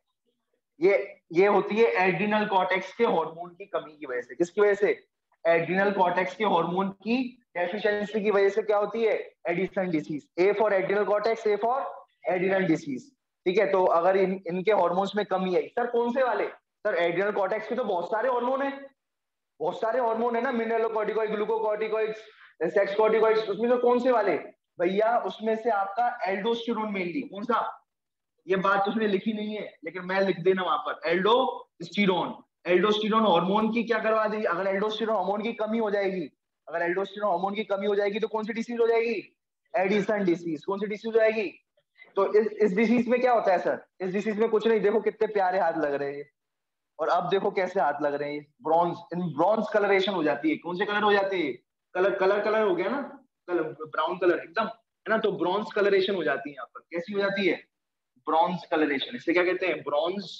A: ये होती है एड्रिनल कॉर्टेक्स के हार्मोन की कमी की वजह से। किसकी वजह से, एड्रिनल कॉर्टेक्स के हार्मोन की डेफिशिएंसी की वजह से क्या होती है, Addison disease. A for adrenal cortex, A for adrenal disease. ठीक है, तो अगर इनके हार्मोन्स में कमी आई, सर कौन से वाले, सर एड्रिनल कॉर्टेक्स के तो बहुत सारे हार्मोन है, बहुत सारे हार्मोन है ना, मिनरलोकॉर्टिकॉइड, ग्लूकोकॉर्टिकॉइड्स, सेक्स कॉर्टिकॉइड्स, उसमें से कौन से वाले भैया, उसमें से आपका एल्डोस्टेरोन मेनली, कौन सा, ये बात तो उसमें लिखी नहीं है लेकिन मैं लिख देना वहां पर, एल्डोस्टेरोन। एल्डोस्टेरोन हार्मोन की क्या करवा देगी, अगर एल्डोस्टेरोन हार्मोन की कमी हो जाएगी, अगर एल्डोस्टेरोन हार्मोन की कमी हो जाएगी तो कौन सी डिसीज हो जाएगी, एडिसन डिसीज। कौन सी डिसीज हो जाएगी, तो इस डिसीज में क्या होता है सर, इस डिसीज में कुछ नहीं, देखो कितने प्यारे हाथ लग रहे हैं, और अब देखो कैसे हाथ लग रहे हैं, ब्रॉन्ज, इन ब्रॉन्ज कलरेशन हो जाती है। कौन से कलर हो जाते हैं, कलर कलर कलर हो गया ना, कलर ब्राउन कलर एकदम, है ना, तो ब्रॉन्ज कलरेशन हो जाती है। यहाँ पर कैसी हो जाती है, ब्रॉन्ज कलरेशन, इसे क्या कहते हैं, ब्रॉन्ज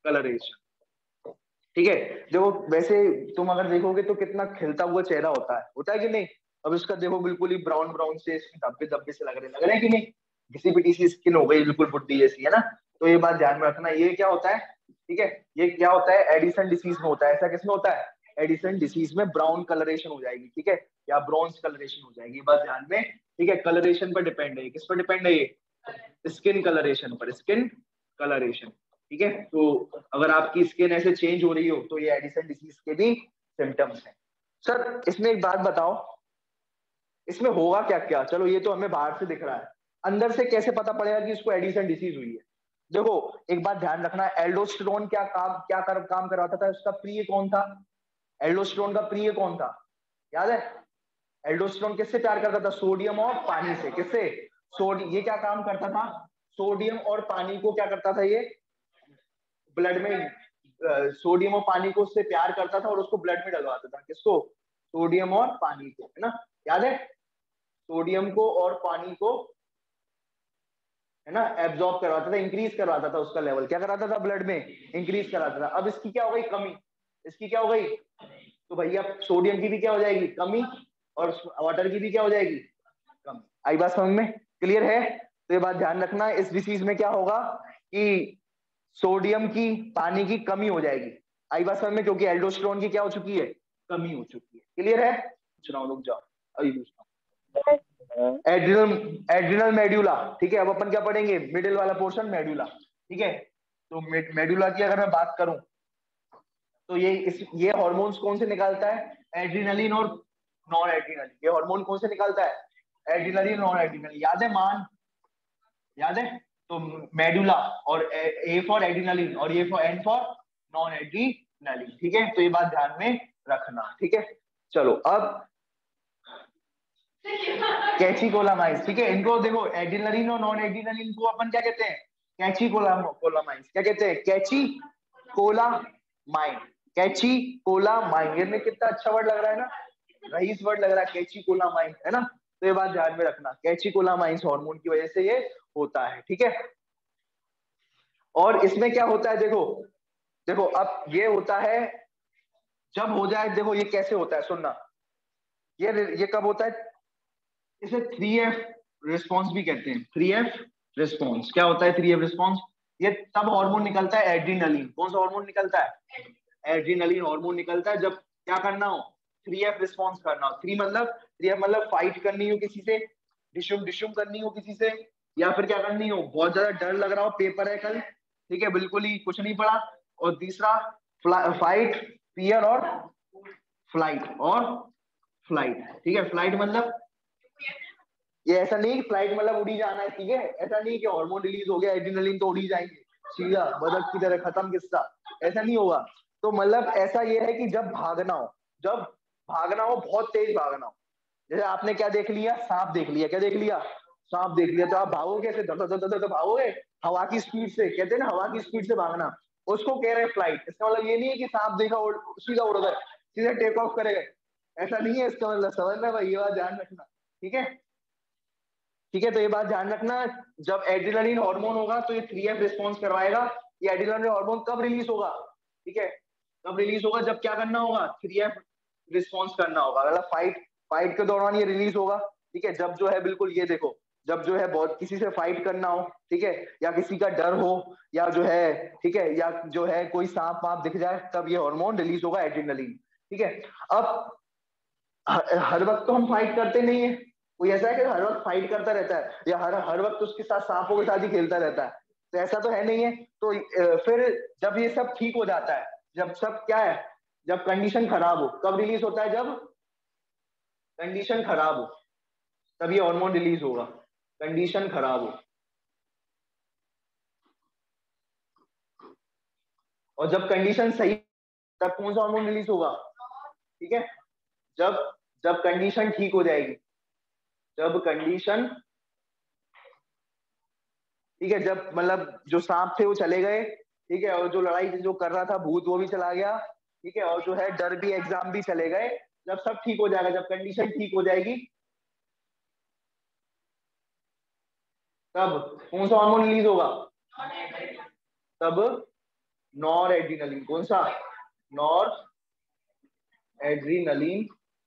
A: कलरेशन। ठीक है, जो वैसे तुम अगर देखोगे तो कितना खिलता हुआ चेहरा होता है कि नहीं, अब इसका देखो बिल्कुल ही ब्राउन ब्राउन से, धब्बे धब्बे से लग रहे हैं कि नहीं, किसी भी सी स्किन हो गई बिल्कुल बुड्ढी जैसी, है ना, तो ये बात ध्यान में रखना, ये क्या होता है, ठीक है, ये क्या होता है, एडिसन डिसीज में होता है। ऐसा किसमें होता है, एडिसन डिसीज में ब्राउन कलरेशन हो जाएगी, ठीक है, या ब्रॉन्ज कलरेशन हो जाएगी, बात ध्यान में। ठीक है, कलरेशन पर डिपेंड है, किस पर डिपेंड है ये, स्किन कलरेशन पर, स्किन कलरेशन। ठीक है, तो अगर आपकी स्किन ऐसे चेंज हो रही हो तो ये एडिसन डिसीज के भी सिम्टम्स हैं। सर इसमें एक बात बताओ, इसमें होगा क्या क्या, चलो ये तो हमें बाहर से दिख रहा है, अंदर से कैसे पता पड़ेगा कि इसको एडिसन डिसीज हुई है। देखो एक बात ध्यान रखना, एल्डोस्टेरोन काम करवाता था, उसका प्रिय कौन था, एल्डोस्टेरोन का प्रिय कौन था, याद है, एल्डोस्टेरोन किससे प्यार करता था, सोडियम और पानी से। किससे, ये क्या काम करता था, सोडियम और पानी को क्या करता था, ये ब्लड में सोडियम और पानी को उससे प्यार करता था और उसको ब्लड में डलवाता था। किसको, सोडियम और पानी को, है ना, याद है, सोडियम को और पानी को, है ना, एब्जॉर्ब करवाता था, इंक्रीज करवाता था उसका लेवल, क्या कराता था, ब्लड में इंक्रीज कराता था। अब इसकी क्या हो गई, कमी, इसकी क्या हो गई, तो भैया सोडियम की भी क्या हो जाएगी, कमी, और वाटर की भी क्या हो जाएगी, कमी। आई बात समझ में, क्लियर है, तो ये बात ध्यान रखना, इस डिसीज में क्या होगा कि सोडियम की, पानी की कमी हो जाएगी। आई बात समझ में, क्योंकि एल्डोस्टेरोन की क्या हो चुकी है, कमी हो चुकी है। क्लियर है, सुनाओ, रुक जाओ, अभी पूछता हूँ। एड्रिनल एड्रिनल मेड्यूला, ठीक है, अब अपन क्या पढ़ेंगे, मिडिल वाला पोर्शन मेड्यूला। ठीक है, तो मेड्यूला की अगर मैं बात करूं तो ये हार्मोन्स कौन से निकालता है, एड्रिनलिन और नॉन एड्रिनलिन। ये हार्मोन कौन से निकालता है, एड्रिनलिन, नॉन एड्रिनलिन, याद है मान, याद है, तो मेडुला, और ए फॉर एड्रिनलिन और ये for N for non adrenaline. ठीक है, तो ये बात ध्यान में रखना। ठीक है, चलो अब कैचिकोलामाइंस, ठीक है, इनको देखो, एड्रिनलिन और नॉन एड्रिनलिन को अपन क्या कहते हैं, कैचिकोलामाइंस। क्या कहते हैं, कैचिकोलामाइन, कैचिकोलामाइन, ये कितना अच्छा वर्ड लग रहा है ना, रईस वर्ड लग रहा है, कैचिकोलामाइन, है ना, तो ये बात ध्यान में रखना, कैचिकोलामाइंस हार्मोन की वजह से ये होता है। ठीक है, और इसमें क्या होता है, देखो देखो अब ये होता है जब हो जाए, देखो ये कैसे होता है, सुनना, ये कब होता है, इसे 3F रिस्पॉन्स भी कहते हैं। 3F रिस्पॉन्स क्या होता है, 3F रिस्पॉन्स, ये तब हार्मोन निकलता है एड्रिनलिन, कौन सा हार्मोन निकलता है, एड्रिनलिन हार्मोन निकलता है जब क्या करना हो, 3F रिस्पॉन्स करना हो। 3 मतलब फाइट करनी हो किसी से, डिशुम डिशुम करनी हो किसी से, या फिर क्या करनी हो, बहुत ज्यादा डर लग रहा हो, पेपर है कल, ठीक है, बिल्कुल ही कुछ नहीं पड़ा, और तीसरा फाइट, फियर और फ्लाइट। ठीक है, फ्लाइट मतलब ये ऐसा नहीं कि फ्लाइट मतलब उड़ी जाना है, ठीक है, ऐसा नहीं कि हार्मोन रिलीज हो गया एड्रिनलिन तो उड़ी जाएंगे सीधा बदक की तरह, खत्म किस्सा, ऐसा नहीं होगा। तो मतलब ऐसा ये है कि जब भागना हो, जब भागना हो, बहुत तेज भागना हो, जैसे आपने क्या देख लिया, सांप देख लिया, क्या देख लिया, सांप देख लिया, तो आप भागोगे कैसे, धड़ धड़ धड़ धड़ भागोगे, हवा की स्पीड से, कहते हैं ना हवा की स्पीड से भागना, उसको कह रहे हैं फ्लाइट। इसका मतलब ये नहीं है कि सांप देखा सीधा उड़ गए, सीधे टेक ऑफ करेगा, ऐसा नहीं है इसका मतलब। समझ रहे भाई, ये बात ध्यान रखना। ठीक है, ठीक है, तो ये बात ध्यान रखना। जब एड्रेनलिन हार्मोन होगा तो ये 3F रिस्पॉन्स करवाएगा। ये एड्रेनलिन हार्मोन कब रिलीज होगा? ठीक है, कब रिलीज होगा? जब क्या करना होगा? 3F रिस्पॉन्स करना होगा, मतलब फाइट, फाइट के दौरान ये रिलीज होगा। ठीक है, जब जो है बिल्कुल ये देखो, जब जो है बहुत किसी से फाइट करना हो, ठीक है, या किसी का डर हो, या जो है, ठीक है, या जो है कोई सांप वाप दिख जाए, तब ये हार्मोन रिलीज होगा, एड्रेनलिन। ठीक है, अब हर वक्त तो हम फाइट करते नहीं है। कोई ऐसा है कि हर वक्त फाइट करता रहता है, या हर हर वक्त उसके साथ सांपों के साथ ही खेलता रहता है? तो ऐसा तो है नहीं है। तो फिर जब ये सब ठीक हो जाता है, जब सब क्या है, जब कंडीशन खराब हो, कब रिलीज होता है? जब कंडीशन खराब हो तब ये हार्मोन रिलीज होगा, कंडीशन खराब हो। और जब कंडीशन सही, तब कौन सा हार्मोन रिलीज होगा? ठीक है, जब जब कंडीशन ठीक हो जाएगी, जब कंडीशन, ठीक है, जब मतलब जो सांप थे वो चले गए, ठीक है, और जो लड़ाई जो कर रहा था भूत वो भी चला गया, ठीक है, और जो है डर भी, एग्जाम भी चले गए, जब सब ठीक हो जाएगा, जब कंडीशन ठीक हो जाएगी, तब कौन सा हार्मोन रिलीज होगा? तब नॉर एड्रीनलिन। कौन सा? Nor adrenaline.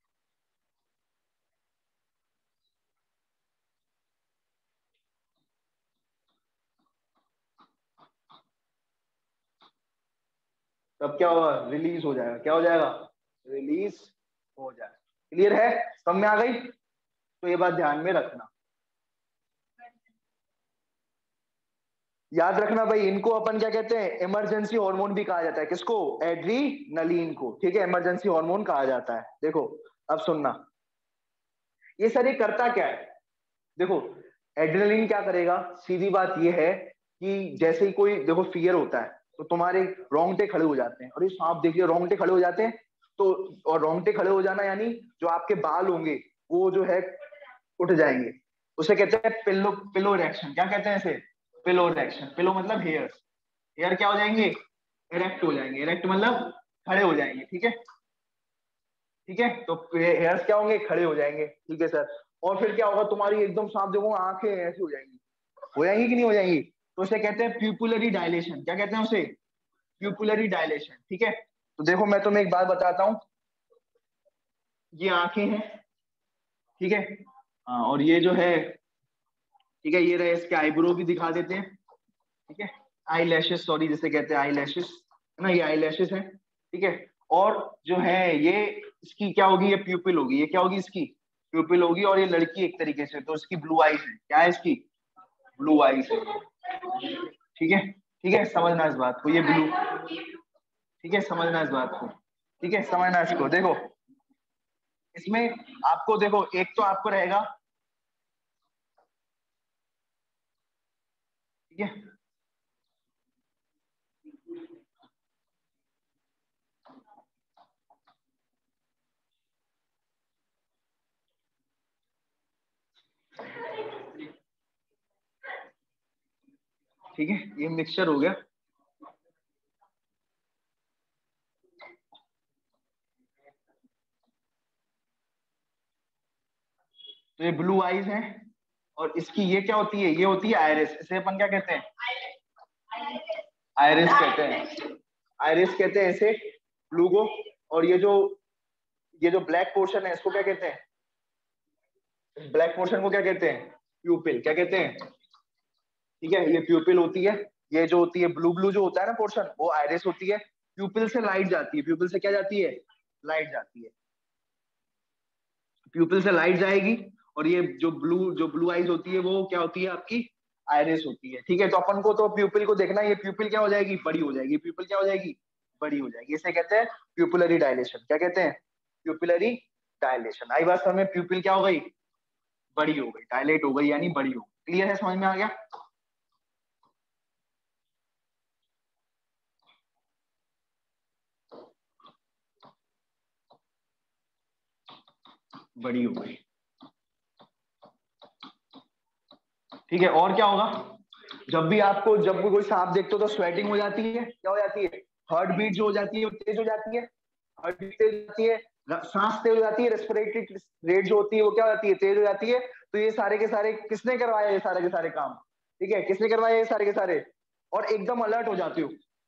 A: तब क्या होगा? रिलीज हो जाएगा। क्या हो जाएगा? रिलीज हो जाएगा। क्लियर है? सब में आ गई? तो ये बात ध्यान में रखना, याद रखना भाई। इनको अपन क्या कहते हैं? इमरजेंसी हार्मोन भी कहा जाता है। किसको? एड्रीनलिन को। ठीक है, इमरजेंसी हार्मोन कहा जाता है। देखो, अब सुनना, ये सर ये करता क्या है? देखो, एड्रेनलिन क्या करेगा? सीधी बात ये है कि जैसे ही कोई देखो फियर होता है, तो तुम्हारे रोंगटे खड़े हो जाते हैं, और ये सांप देखिए रोंगटे खड़े हो जाते हैं। तो और रोंगटे खड़े हो जाना यानी जो आपके बाल होंगे वो जो है उठ जाएंगे। उसे कहते हैं पिलो, पिलो इरेक्शन। क्या कहते हैं इसे? Pilo erection. पिलो मतलब हेयर, हेयर क्या हो जाएंगे? इरेक्ट हो जाएंगे। इरेक्ट मतलब खड़े हो जाएंगे। ठीक है, ठीक है, तो हेयर्स क्या होंगे? खड़े हो जाएंगे। ठीक है सर, और फिर क्या होगा? तुम्हारी एकदम सांप देखो आंखें ऐसी हो जाएंगी कि नहीं हो जाएंगी? तो उसे कहते हैं प्यूपुलरी डायलेशन। क्या कहते हैं उसे? Pupillary dilation. ठीक है, तो देखो मैं तुम्हें एक बात बताता हूँ, ये आंखें हैं, ठीक है, हाँ, और ये जो है, ठीक है, ये रहे इसके आईब्रो भी दिखा देते हैं। ठीक है, आई लैशेस, सॉरी जिसे कहते हैं आई लैशेस, है ना, ये आई लैशेस है। ठीक है, और जो है ये इसकी क्या होगी? ये प्यूपिल होगी। ये क्या होगी? इसकी प्यूपिल होगी। और ये लड़की एक तरीके से, तो इसकी ब्लू आईज है। क्या है इसकी? ब्लू आईज है। ठीक है, ठीक है, समझना इस बात को, ये ब्लू, ठीक है, समझना इस बात को, ठीक है, समझना इसको। देखो, इसमें आपको देखो, एक तो आपको रहेगा, ठीक है, ठीक है, ये मिक्सचर हो गया। तो ये ब्लू आईज है, और इसकी ये क्या होती है? ये होती है आयरिस। इसे अपन क्या कहते हैं? आयरिस कहते हैं। आयरिस कहते हैं इसे, ब्लू को। और ये जो ब्लैक पोर्शन है इसको क्या कहते हैं? ब्लैक पोर्शन को क्या कहते हैं? प्यूपिल। क्या कहते हैं? ठीक है, ये प्यूपिल होती है। ये जो होती है ब्लू ब्लू जो होता है ना पोर्शन, वो आयरिस होती है। प्यूपिल से लाइट जाती है। प्यूपिल से क्या जाती है? लाइट जाती है। प्यूपिल से लाइट जाएगी, और ये जो ब्लू आइज होती है वो क्या होती है? आपकी आयरिस होती है। ठीक है, तो अपन को तो प्यूपिल को देखना है। ये प्यूपिल क्या हो जाएगी? बड़ी हो जाएगी। प्यूपिल क्या हो जाएगी? बड़ी हो जाएगी। इसे कहते हैं प्यूपिलरी डायलेशन। क्या कहते हैं? Pupillary dilation. आई बात समझ में? प्यूपिल क्या हो गई? बड़ी हो गई, डायलेट हो गई, यानी बड़ी हो गई। क्लियर है? समझ में आ गया? बड़ी हो गई। ठीक है, और क्या होगा? जब भी कोई सांप देखते हो तो स्वेटिंग हो जाती है, क्या हो जाती है, हार्ट बीट जो हो जाती है वो तेज हो जाती है, हार्ट बीट तेज हो जाती है, सांस तेज हो जाती है, रेस्पिरेटरी रेट जो होती है वो क्या हो जाती है, तेज हो जाती है। तो ये सारे के सारे किसने करवाया, ये सारे के सारे काम, ठीक है, किसने करवाया ये सारे के सारे, और एकदम अलर्ट हो जाते हो,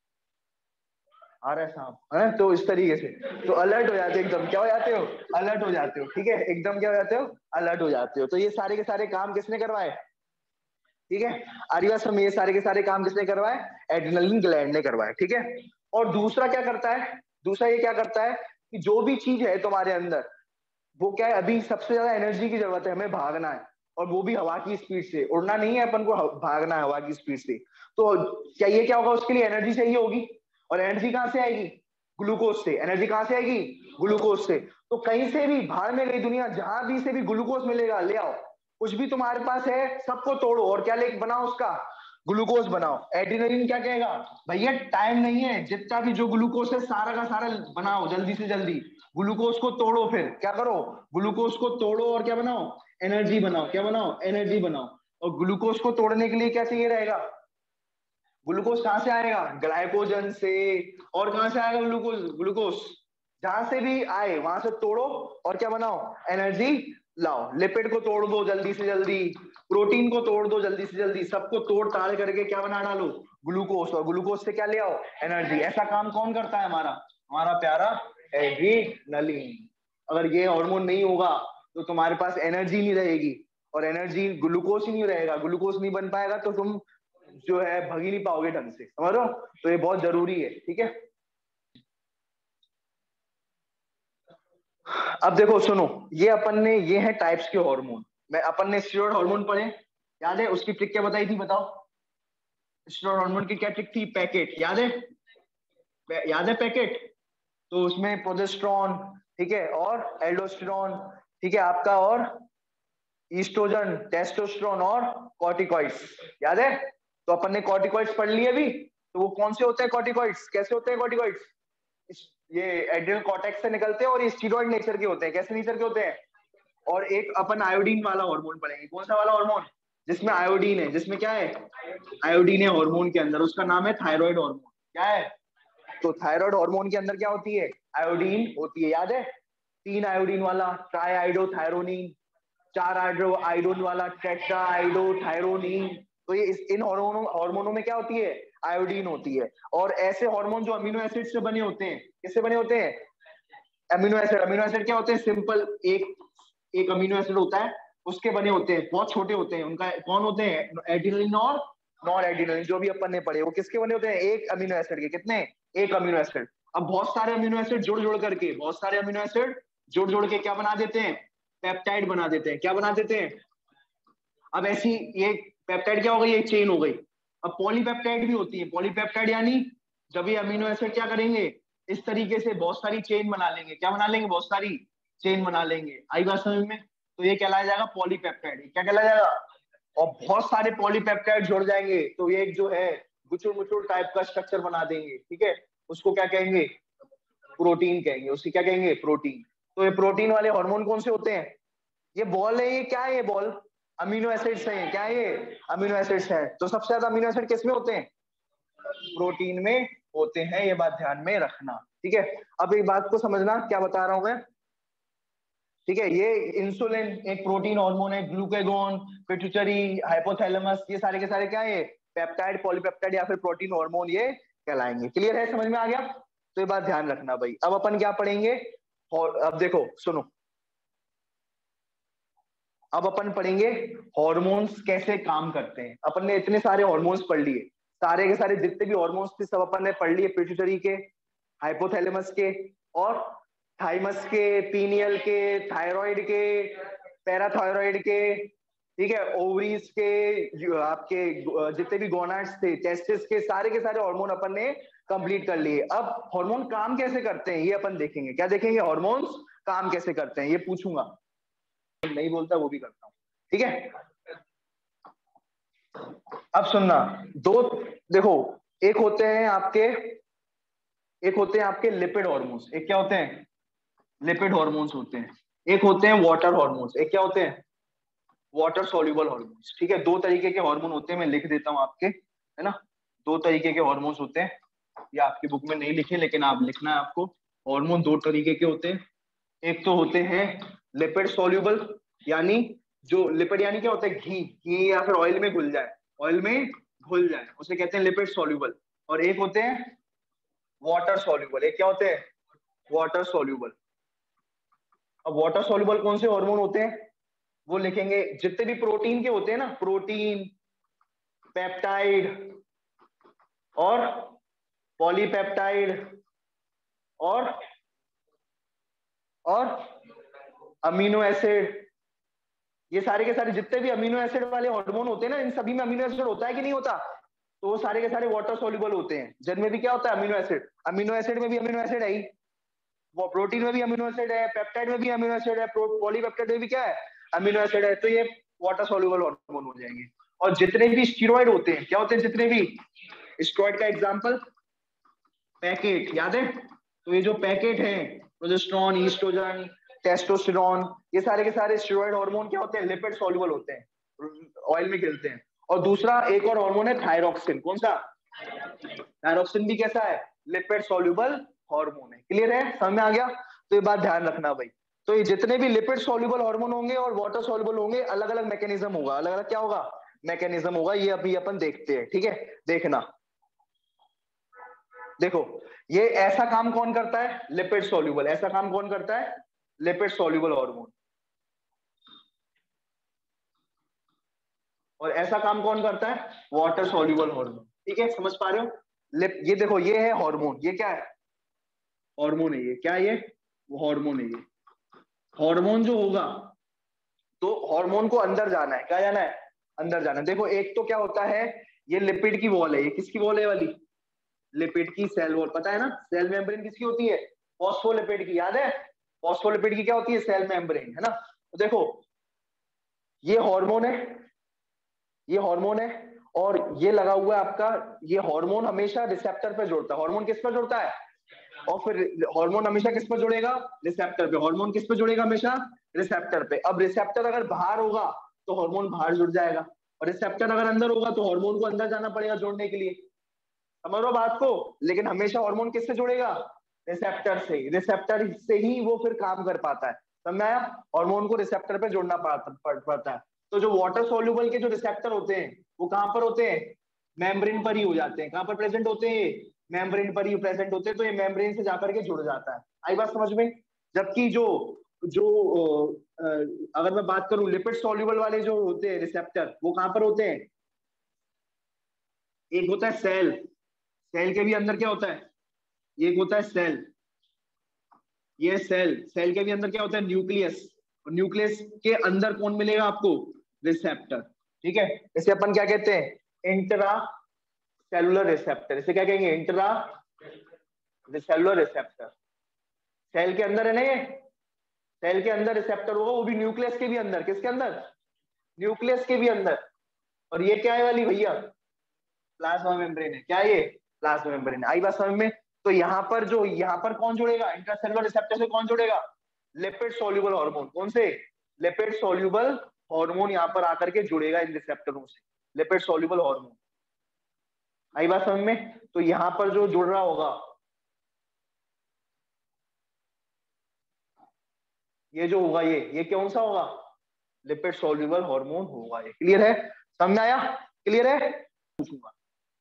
A: आ रहा है सांप है, तो इस तरीके से तो अलर्ट हो जाते हो, एकदम क्या हो जाते हो, अलर्ट हो जाते हो, ठीक है, एकदम क्या हो जाते हो, अलर्ट हो जाते हो। तो ये सारे के सारे काम किसने करवाए, ठीक है, आदिवासी में ये सारे के सारे काम किसने करवाए, एड्रेनलिन ग्लैंड ने करवाए, ठीक है। और दूसरा क्या करता है, दूसरा ये क्या करता है कि जो भी चीज है तुम्हारे अंदर, वो क्या है, अभी सबसे ज्यादा एनर्जी की जरूरत है, हमें भागना है, और वो भी हवा की स्पीड से, उड़ना नहीं है अपन को, भागना है हवा की स्पीड से। तो क्या ये क्या होगा, उसके लिए एनर्जी चाहिए होगी, और एनर्जी कहाँ से आएगी, ग्लूकोज से, एनर्जी कहाँ से आएगी, ग्लूकोज से। तो कहीं से भी भाड़ में गई दुनिया, जहां भी से भी ग्लूकोज मिलेगा ले आओ, कुछ भी तुम्हारे पास है सबको तोड़ो, और क्या ले बनाओ, उसका ग्लूकोज बनाओ। एड्रेनलिन क्या कहेगा, भैया टाइम नहीं है, जितना भी जो ग्लूकोज है सारा का सारा बनाओ जल्दी से जल्दी, ग्लूकोज को तोड़ो, फिर क्या करो, ग्लूकोज को तोड़ो और क्या बनाओ, एनर्जी बनाओ, क्या बनाओ, एनर्जी बनाओ। और ग्लूकोज को तोड़ने के लिए क्या चाहिए रहेगा, ग्लूकोज कहाँ से आएगा, ग्लाइकोजन से। और कहाँ से आएगा ग्लूकोज, ग्लूकोज जहां से भी आए वहां से तोड़ो, और क्या बनाओ, एनर्जी लाओ। लिपिड को तोड़ दो जल्दी से जल्दी, प्रोटीन को तोड़ दो जल्दी से जल्दी, सबको तोड़ ताड़ करके क्या बना डालो, ग्लूकोज, और ग्लूकोज से क्या ले आओ, एनर्जी। ऐसा काम कौन करता है, हमारा हमारा प्यारा एड्रेनलिन। अगर ये हार्मोन नहीं होगा तो तुम्हारे पास एनर्जी नहीं रहेगी, और एनर्जी, ग्लूकोज ही नहीं रहेगा, ग्लूकोज नहीं बन पाएगा तो तुम जो है भग ही नहीं पाओगे ढंग से, समझ रहे हो। तो ये बहुत जरूरी है, ठीक है। अब देखो सुनो, ये अपन ने, ये है टाइप्स के हार्मोन। मैं अपन ने स्टीरॉयड हार्मोन पढ़े, याद है उसकी ट्रिक क्या बताई थी, बताओ। स्टीरॉयड हार्मोन की क्या ट्रिक थी, पैकेट, याद है, याद है पैकेट। तो उसमें प्रोजेस्टेरॉन, ठीक है, और एल्डोस्टेरॉन, ठीक है आपका, और ईस्ट्रोजन, टेस्टोस्टेरोन और कॉर्टिकॉइड्स, याद है। तो अपन ने कॉर्टिकॉइड्स पढ़ लिए अभी। तो वो कौन से होते हैं कॉर्टिकॉइड्स, कैसे होते हैं कॉर्टिकॉइड्स, ये एड्रिनल कॉर्टेक्स से निकलते हैं, और ये स्टीरॉयड नेचर के होते हैं, कैसे नेचर के होते हैं। और एक अपन आयोडीन वाला हार्मोन पढ़ेंगे, कौन सा वाला हार्मोन, जिसमें आयोडीन है, जिसमें क्या है, आयोडीन है हार्मोन के अंदर, उसका नाम है थायराइड हार्मोन, क्या है। तो थायराइड हार्मोन के अंदर क्या होती है, आयोडीन होती है, याद है, तीन आयोडीन वाला ट्राई आयोडोथायरोनिन, चार आयोडोन वाला टेट्रा आयोडोथायरोनिन। तो ये इन हार्मोनों में क्या होती है, आयोडीन होती है। और ऐसे हार्मोन जो अमीनो एसिड से बने होते हैं, किससे बने होते हैं, अमीनो एसिड, अमीनो एसिड क्या होते हैं, सिंपल एक एक अमीनो एसिड होता है, उसके बने होते हैं, बहुत छोटे होते हैं, उनका कौन होते हैं, एडिनिन और नॉन एडिनिन, जो भी अपन ने पढ़े वो किसके बने होते हैं, एक अमीनो एसिड के, कितने, एक अमीनो एसिड। अब बहुत सारे अमीनो एसिड जुड़ जुड़ करके, बहुत सारे अमीनो एसिड जुड़ जुड़ के क्या बना देते हैं, पेप्टाइड बना देते हैं, क्या बना देते हैं। अब ऐसी ये पेप्टाइड क्या हो गई, ये चेन हो गई। अब पॉलीपेप्टाइड भी होती है, पॉलीपेप्टाइड यानी जब ये अमीनो एसिड क्या करेंगे, इस तरीके से बहुत सारी चेन बना लेंगे, क्या बना लेंगे, बहुत सारी चेन बना लेंगे, आई बात समझ में। तो ये कहलाया जाएगा पॉलीपेप्टाइड, क्या कहलाया जाएगा। और बहुत सारे पॉलीपेप्टाइड जुड़ जाएंगे तो ये एक जो है गुचुर मुचुर टाइप का स्ट्रक्चर बना देंगे, ठीक है, उसको क्या कहेंगे, प्रोटीन कहेंगे, उसकी क्या कहेंगे, प्रोटीन। तो ये प्रोटीन वाले हार्मोन कौन से होते हैं, ये बॉल है, ये क्या है, ये बॉल अमीनो एसिड्स हैं, क्या है ये, अमीनो एसिड्स हैं। तो सबसे ज्यादा अमीनो एसिड किस में होते हैं, प्रोटीन में होते हैं, ये बात ध्यान में रखना, ठीक है। अब एक बात को समझना क्या बता रहा हूं मैं, ठीक है। ये इंसुलिन एक प्रोटीन हार्मोन है, ग्लूकेगॉन, पिट्यूटरी, हाइपोथैलेमस, ये सारे के सारे क्या है, पेप्टाइड, पॉलीपेप्टाइड या फिर प्रोटीन हार्मोन ये कहलाएंगे। क्लियर है, समझ में आ गया। तो ये बात ध्यान रखना भाई। अब अपन क्या पढ़ेंगे, और अब देखो सुनो, अब अपन पढ़ेंगे हॉर्मोन्स कैसे काम करते हैं। अपन ने इतने सारे हॉर्मोन्स पढ़ लिए, सारे के सारे जितने भी हॉर्मोन्स थे सब अपन ने पढ़ लिए, पिट्यूटरी के, हाइपोथैलेमस के, और थाइमस के, पीनियल के, थायराइड के, पैराथायराइड के, ठीक है, ओवरीज के, आपके जितने भी गोनाड्स थे, टेस्टिस के सारे हार्मोन अपन ने कंप्लीट कर लिए। अब हार्मोन काम कैसे करते हैं ये अपन देखेंगे, क्या देखेंगे, हार्मोन्स काम कैसे करते हैं ये पूछूंगा, नहीं बोलता वो भी करता हूँ, ठीक है। अब सुनना, दो, देखो, एक होते हैं आपके, एक होते हैं आपके लिपिड हॉर्मोन्स, एक क्या होते हैं, लिपिड हॉर्मोन्स होते हैं, एक होते हैं वाटर हॉर्मोन्स, एक क्या होते हैं, वाटर सॉल्युबल हॉर्मोन्स। ठीक है, दो तरीके के हार्मोन होते हैं, मैं लिख देता हूँ आपके, है ना, दो तरीके के हार्मोन्स होते हैं, ये आपकी बुक में नहीं लिखे लेकिन आप लिखना है आपको। हार्मोन दो तरीके के होते हैं, एक तो होते हैं लिपिड सॉल्युबल, यानी जो लिपिड यानी क्या होता है, घी या फिर ऑयल में घुल जाए, ऑयल में घुल जाए उसे कहते हैं लिपिड सॉल्युबल। और एक होते हैं वाटर सॉल्युबल। एक क्या होते हैं, वाटर सॉल्युबल। अब वाटर सॉल्युबल कौन से हार्मोन होते हैं वो लिखेंगे, जितने भी प्रोटीन के होते हैं ना, प्रोटीन, पेप्टाइड और पॉलीपेप्टाइड और अमीनो एसिड, ये सारे के सारे जितने भी अमीनो एसिड वाले हार्मोन होते हैं ना, इन सभी में अमीनो एसिड होता है कि नहीं होता, तो वो सारे के सारे वाटर सॉल्युबल होते हैं। जिनमें भी क्या होता है, अमीनो एसिड, अमीनो एसिड में भी अमीनो एसिड है ही, वो प्रोटीन में भी अमीनो एसिड है, पेप्टाइड में भी अमीनो एसिड है, पॉलीपेप्टाइड में भी क्या है, अमीनो एसिड है, तो ये वाटर सॉल्युबल हार्मोन हो जाएंगे। और जितने भी स्टेरॉइड होते हैं, क्या होते हैं जितने भी, स्टेरॉइड का एग्जांपल पैकेट, याद है, तो ये जो पैकेट है, प्रोजेस्टेरोन, ईस्ट्रोजन, टेस्टोस्टेरोन, ये सारे के सारे स्टेरॉइड हार्मोन क्या होते हैं, लिपिड सॉल्युबल होते हैं, ऑयल में गिरते हैं। और दूसरा एक और हार्मोन है थायरॉक्सिन, कौन सा, थायरॉक्सिन भी कैसा है, लिपिड सॉल्युबल हार्मोन है। क्लियर है, समझ में आ गया, तो ये बात ध्यान रखना भाई। तो ये जितने भी लिपिड सॉल्युबल हार्मोन होंगे और वाटर सॉल्युबल होंगे, अलग अलग मैकेनिज्म होगा, अलग अलग क्या होगा, मैकेनिज्म होगा, ये अभी अपन देखते हैं। ठीक है, देखना, देखो ये ऐसा काम कौन करता है, लिपिड सॉल्युबल, ऐसा काम कौन करता है, लिपिड सॉल्युबल हार्मोन। और ऐसा काम कौन करता है, वाटर सॉल्युबल हार्मोन। ठीक है, समझ पा रहे हो, ये देखो ये है हार्मोन, ये क्या है, हार्मोन है, ये क्या है, ये वो हार्मोन है। ये हार्मोन जो होगा, तो हार्मोन को अंदर जाना है, क्या जाना है, अंदर जाना है। देखो एक तो क्या होता है, ये लिपिड की वॉल है, ये किसकी वॉल है वाली, लिपिड की सेल वॉल, पता है ना, सेल मेम्ब्रेन किसकी होती है, फॉस्फोलिपिड की, याद है, फॉस्फोलिपिड की क्या होती है, सेल मेम्ब्रेन, है ना। तो देखो ये हार्मोन है, ये हार्मोन है, और ये लगा हुआ है आपका, ये हार्मोन हमेशा रिसेप्टर पे जोड़ता है, हार्मोन किस पर जोड़ता है, और फिर हार्मोन हमेशा किस पर जुड़ेगा, रिसेप्टर पे। हार्मोन किस पर जुड़ेगा, हमेशा रिसेप्टर पे। अब रिसेप्टर अगर बाहर होगा तो हार्मोन बाहर जुड़ जाएगा, और रिसेप्टर अगर अंदर होगा तो हार्मोन को अंदर जाना पड़ेगा जोड़ने के लिए, समझ लो बात को। लेकिन हमेशा हार्मोन किससे जुड़ेगा, रिसेप्टर से, रिसेप्टर से ही वो फिर काम कर पाता है, समझ आया, हार्मोन को रिसेप्टर पे जोड़ना पड़ता है। तो जो वाटर सॉल्युबल के जो रिसेप्टर होते हैं वो कहां पर होते हैं, मेम्ब्रेन पर ही हो जाते हैं। कहां पर प्रेजेंट होते हैं, मेम्ब्रेन पर ही प्रेजेंट होते हैं, तो ये मेम्ब्रेन से जाकर के जुड़ जाता है। आई बात समझ में। जबकि जो जो अगर मैं बात करूं लिपिड सॉल्युबल वाले जो होते हैं रिसेप्टर, वो कहां पर होते हैं, एक होता है सेल, सेल के भी अंदर क्या होता है, एक होता है सेल, ये सेल, सेल के भी अंदर क्या होता है, न्यूक्लियस, और न्यूक्लियस के अंदर कौन मिलेगा आपको, रिसेप्टर। ठीक है, इसे अपन क्या कहते हैं, इंट्रा सेलुलर रिसेप्टर, इसे क्या कहेंगे, इंट्रा सेलुलर रिसेप्टर। सेल के अंदर है ना ये, सेल के अंदर रिसेप्टर होगा, वो भी न्यूक्लियस के भी अंदर, किसके अंदर, न्यूक्लियस के भी अंदर। और ये क्या है वाली भैया, प्लाज्मा मेम्ब्रेन है, क्या है ये, प्लाज्मा मेम्ब्रेन। आई बात समझ में। तो यहाँ पर जो, यहाँ पर कौन जुड़ेगा, इंट्रासेलुलर रिसेप्टर से कौन जुड़ेगा, लिपिड सॉल्युबल हार्मोन, कौन से, लिपिड सॉल्युबल हार्मोन यहाँ पर आकर के जुड़ेगा इन रिसेप्टरों से, लिपिड सॉल्युबल हार्मोन। आई बात समझ में। तो यहाँ पर जो जुड़ रहा होगा, ये जो होगा, ये कौन सा होगा, लिपिड सॉल्युबल हार्मोन होगा ये। क्लियर है, समझ में आया, क्लियर है। पूछूंगा,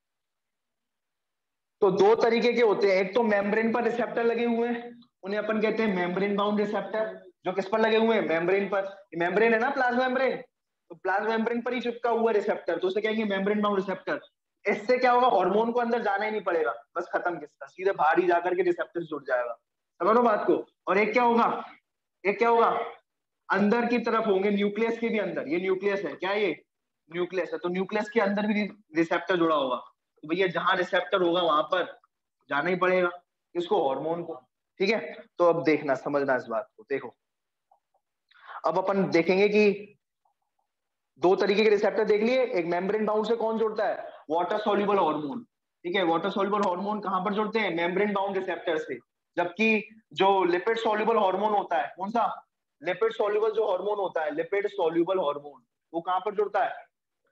A: तो दो तरीके के होते हैं, एक तो मेम्ब्रेन पर रिसेप्टर लगे हुए हैं, उन्हें अपन कहते हैं मेम्ब्रेन बाउंड रिसेप्टर, जो किस पर लगे हुए हैं, मेम्ब्रेन पर। मेम्ब्रेन है ना प्लाज्मा मेम्ब्रेन, तो प्लाज्मा मेम्ब्रेन पर ही चिपका हुआ रिसेप्टर, तो उसे कहेंगे मेम्ब्रेन बाउंड रिसेप्टर। इससे क्या होगा, हार्मोन को अंदर जाना ही नहीं पड़ेगा, बस खत्म किसका, सीधे बाहर ही जाकर के रिसेप्टर जुड़ जाएगा, समझ लो बात को। और एक क्या होगा, एक क्या होगा, अंदर की तरफ होंगे, न्यूक्लियस के भी अंदर, ये न्यूक्लियस है, क्या है ये, न्यूक्लियस है, तो न्यूक्लियस के अंदर भी रिसेप्टर जुड़ा होगा, तो भैया जहां रिसेप्टर होगा वहां पर जाना ही पड़ेगा, इसको, हार्मोन को। ठीक है, तो अब देखना, समझना इस बात को। देखो अब अपन देखेंगे कि दो तरीके के रिसेप्टर देख लिए, एक मेम्ब्रेन बाउंड से कौन जुड़ता है, वाटर सॉल्युबल हार्मोन। ठीक है, वाटर सॉल्युबल हार्मोन कहां पर जुड़ते हैं, मेम्ब्रेन बाउंड रिसेप्टर से। जबकि जो लिपिड सॉल्युबल हार्मोन होता है, कौन सा, लिपिड सॉल्युबल जो हार्मोन होता है, लिपिड सॉल्युबल हार्मोन, वो कहां पर जुड़ता है?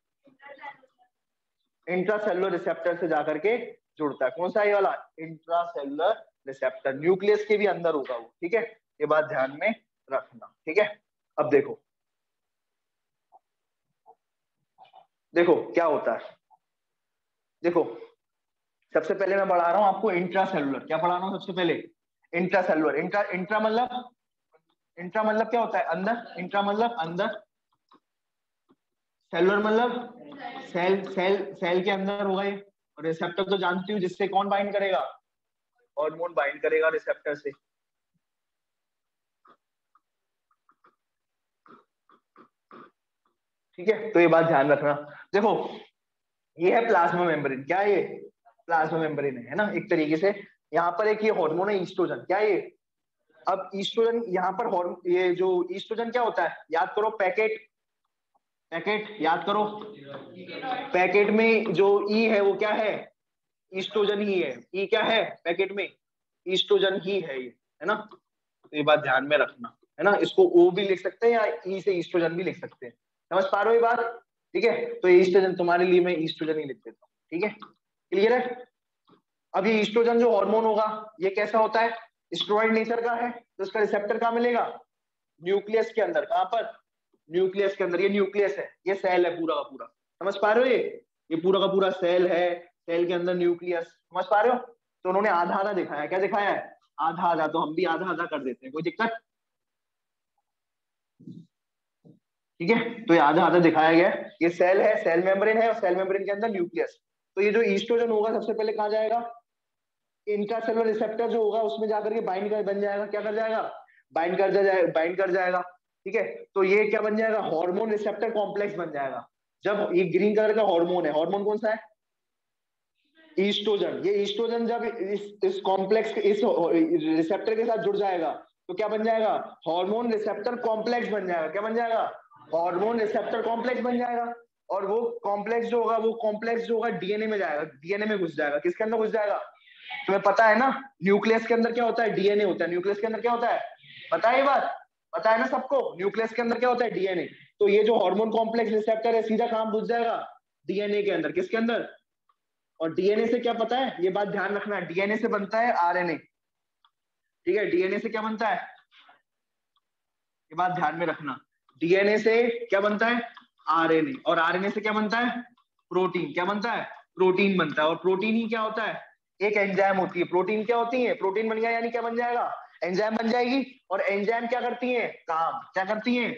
A: इंट्रासेलुलर रिसेप्टर से जाकर के जुड़ता है। कौन सा ये वाला? इंट्रासेलुलर रिसेप्टर, न्यूक्लियस के भी अंदर होगा वो, ठीक है, ये बात ध्यान में रखना, ठीक है। अब देखो देखो क्या होता है, देखो सबसे पहले मैं पढ़ा रहा हूं आपको इंट्रासेलुलर, क्या पढ़ा रहा हूं सबसे पहले? इंट्रासेलुलर। इंट्रा मतलब, इंट्रा मतलब क्या होता है? अंदर, इंट्रा मतलब अंदर, सेलुलर मतलब सेल, सेल के अंदर होगा ये। और रिसेप्टर तो जानती हूँ, जिससे कौन बाइंड करेगा? हार्मोन बाइंड करेगा रिसेप्टर से। ठीक है, तो ये बात ध्यान रखना। देखो ये है प्लाज्मा मेम्ब्रेन, क्या है ये? प्लाज्मा मेम्ब्रेन है ना, एक तरीके से। यहाँ पर एक ये हार्मोन है ईस्ट्रोजन, क्या है ये? अब ईस्ट्रोजन यहाँ पर ये जो ईस्ट्रोजन क्या होता है, याद करो, पैकेट, पैकेट याद करो, पैकेट में जो ई है वो क्या है? ईस्ट्रोजन ही है। ई क्या है पैकेट में? ईस्ट्रोजन ही है ये, है ना। तो ये बात ध्यान में रखना, है ना। इसको ओ भी लिख सकते हैं या ई से ईस्ट्रोजन भी लिख सकते हैं, समझ पा रहे हो ये बात? ठीक है, तो ये ईस्ट्रोजन तुम्हारे लिए मैं ईस्ट्रोजन ही लिख देता हूँ, ठीक है, क्लियर है। अब ये ईस्ट्रोजन जो हार्मोन होगा ये कैसा होता है? स्टेरॉइड नेचर का है, तो इसका रिसेप्टर कहाँ मिलेगा? न्यूक्लियस के अंदर। कहां पर? न्यूक्लियस के अंदर। ये न्यूक्लियस है, ये सेल है पूरा का पूरा, समझ पा रहे हो? ये पूरा का पूरा सेल है, सेल के अंदर न्यूक्लियस, समझ पा रहे हो? तो उन्होंने आधा आधा दिखाया, क्या दिखाया है? आधा आधा, तो हम भी आधा आधा कर देते हैं, कोई दिक्कत? ठीक है, तो ये आधा आधा दिखाया गया है। ये सेल है, सेल मेम्ब्रेन है, और सेल मेम्ब्रेन के अंदर न्यूक्लियस। तो ये जो ईस्ट्रोजन होगा सबसे पहले कहाँ जाएगा? इंट्रासेलुलर रिसेप्टर जो होगा उसमें जाकर के बाइंड कर बन जाएगा, क्या कर जाएगा? बाइंड कर जाएगा, बाइंड कर जाएगा। ठीक है, तो ये क्या बन जाएगा? हार्मोन रिसेप्टर कॉम्प्लेक्स बन जाएगा। जब ये ग्रीन कलर का हार्मोन है, हार्मोन कौन सा है? ईस्ट्रोजन। ये ईस्ट्रोजन जब इस कॉम्प्लेक्स, इस रिसेप्टर के साथ जुड़ जाएगा तो क्या बन जाएगा? हार्मोन रिसेप्टर कॉम्प्लेक्स बन जाएगा। क्या बन जाएगा? हार्मोन रिसेप्टर कॉम्प्लेक्स बन जाएगा। और वो कॉम्प्लेक्स जो होगा, वो कॉम्प्लेक्स जो होगा डीएनए में जाएगा, डीएनए में घुस जाएगा। किसके अंदर घुस जाएगा? तुम्हें पता है ना, न्यूक्लियस के अंदर क्या होता है? डीएनए होता है। न्यूक्लियस के अंदर क्या होता है? पता है ये बात? पता है ना सबको, न्यूक्लियस के अंदर क्या होता है? डीएनए। तो ये जो हार्मोन कॉम्प्लेक्स रिसेप्टर है सीधा काम घुस जाएगा डीएनए के अंदर। किसके अंदर? और डीएनए से क्या पता है, ये बात ध्यान रखना, डीएनए से बनता है आरएनए। ठीक है, डीएनए से क्या बनता है, ये बात ध्यान में रखना। डीएनए से क्या बनता है? आरएनए। और आरएनए से क्या बनता है? प्रोटीन। क्या बनता है? प्रोटीन बनता है। और प्रोटीन ही क्या होता है? एक एंजाइम होती है। प्रोटीन क्या होती है? प्रोटीन बन गया यानी क्या बन जाएगा? एंजाइम बन जाएगी। और एंजाइम क्या करती है? काम। क्या करती है?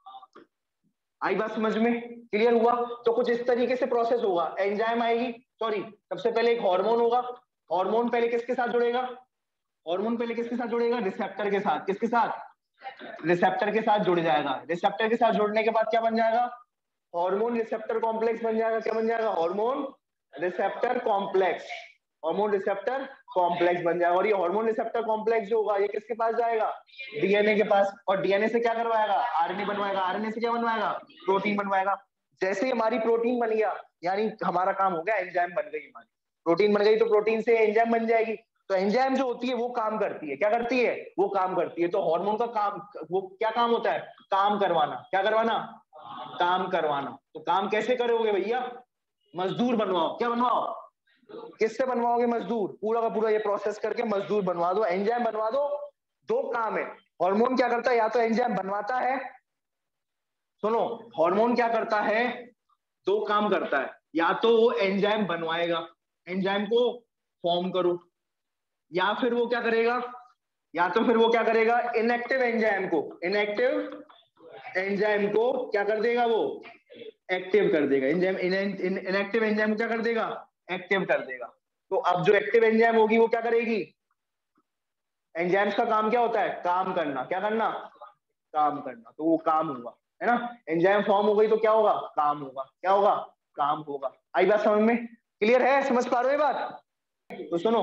A: आई बात समझ में? क्लियर हुआ? तो कुछ इस तरीके से प्रोसेस होगा, एंजाइम आएगी, सॉरी, सबसे पहले एक हार्मोन होगा। हार्मोन पहले किसके साथ जुड़ेगा? हार्मोन पहले किसके साथ जुड़ेगा? रिसेप्टर के साथ। किसके साथ? रिसेप्टर के साथ जुड़ जाएगा। रिसेप्टर के साथ जुड़ने के बाद क्या बन जाएगा? हार्मोन रिसेप्टर कॉम्प्लेक्स बन जाएगा। क्या बन जाएगा? Hormone receptor complex. Hormone receptor complex बन जाएगा। और ये हार्मोन रिसेप्टर कॉम्प्लेक्स जो होगा ये किसके पास जाएगा? डीएनए के पास। और डीएनए से क्या करवाएगा? आरएनए बनवाएगा। आरएनए से क्या बनवाएगा? प्रोटीन बनवाएगा। जैसे ही हमारी प्रोटीन बन गया यानी हमारा काम हो गया, एंजाइम बन गई हमारी। प्रोटीन बन गई तो प्रोटीन से एंजाइम बन जाएगी। तो एंजाइम जो होती है वो काम करती है। क्या करती है? वो काम करती है। तो हार्मोन का काम, वो क्या काम होता है? काम करवाना। क्या करवाना? काम करवाना। तो काम कैसे करोगे भैया? मजदूर बनवाओ। क्या बनवाओ? किससे बनवाओगे? मजदूर। पूरा का पूरा ये प्रोसेस करके मजदूर बनवा दो, एंजाइम बनवा दो। दो काम है। हार्मोन क्या करता है? या तो एंजाइम बनवाता है, सुनो, हार्मोन क्या करता है? दो काम करता है। या तो वो एंजाइम बनवाएगा, एंजाइम को फॉर्म करो, या फिर वो क्या करेगा? या तो फिर वो क्या करेगा? इनएक्टिव एंजाइम को, इनएक्टिव एंजाइम को क्या कर देगा? वो एक्टिव कर देगा। एंजाइम इनएक्टिव एंजाइम को क्या कर देगा? एक्टिव कर देगा। तो अब जो एक्टिव एंजाइम होगी वो क्या करेगी? एंजाइम्स का काम क्या होता है? काम करना। क्या करना? काम करना। तो वो काम होगा, है ना। एंजाइम फॉर्म हो गई तो क्या होगा? काम होगा। क्या होगा? काम होगा। आई बात समझ में? क्लियर है? समझ पा रहे हो ये बात? तो सुनो,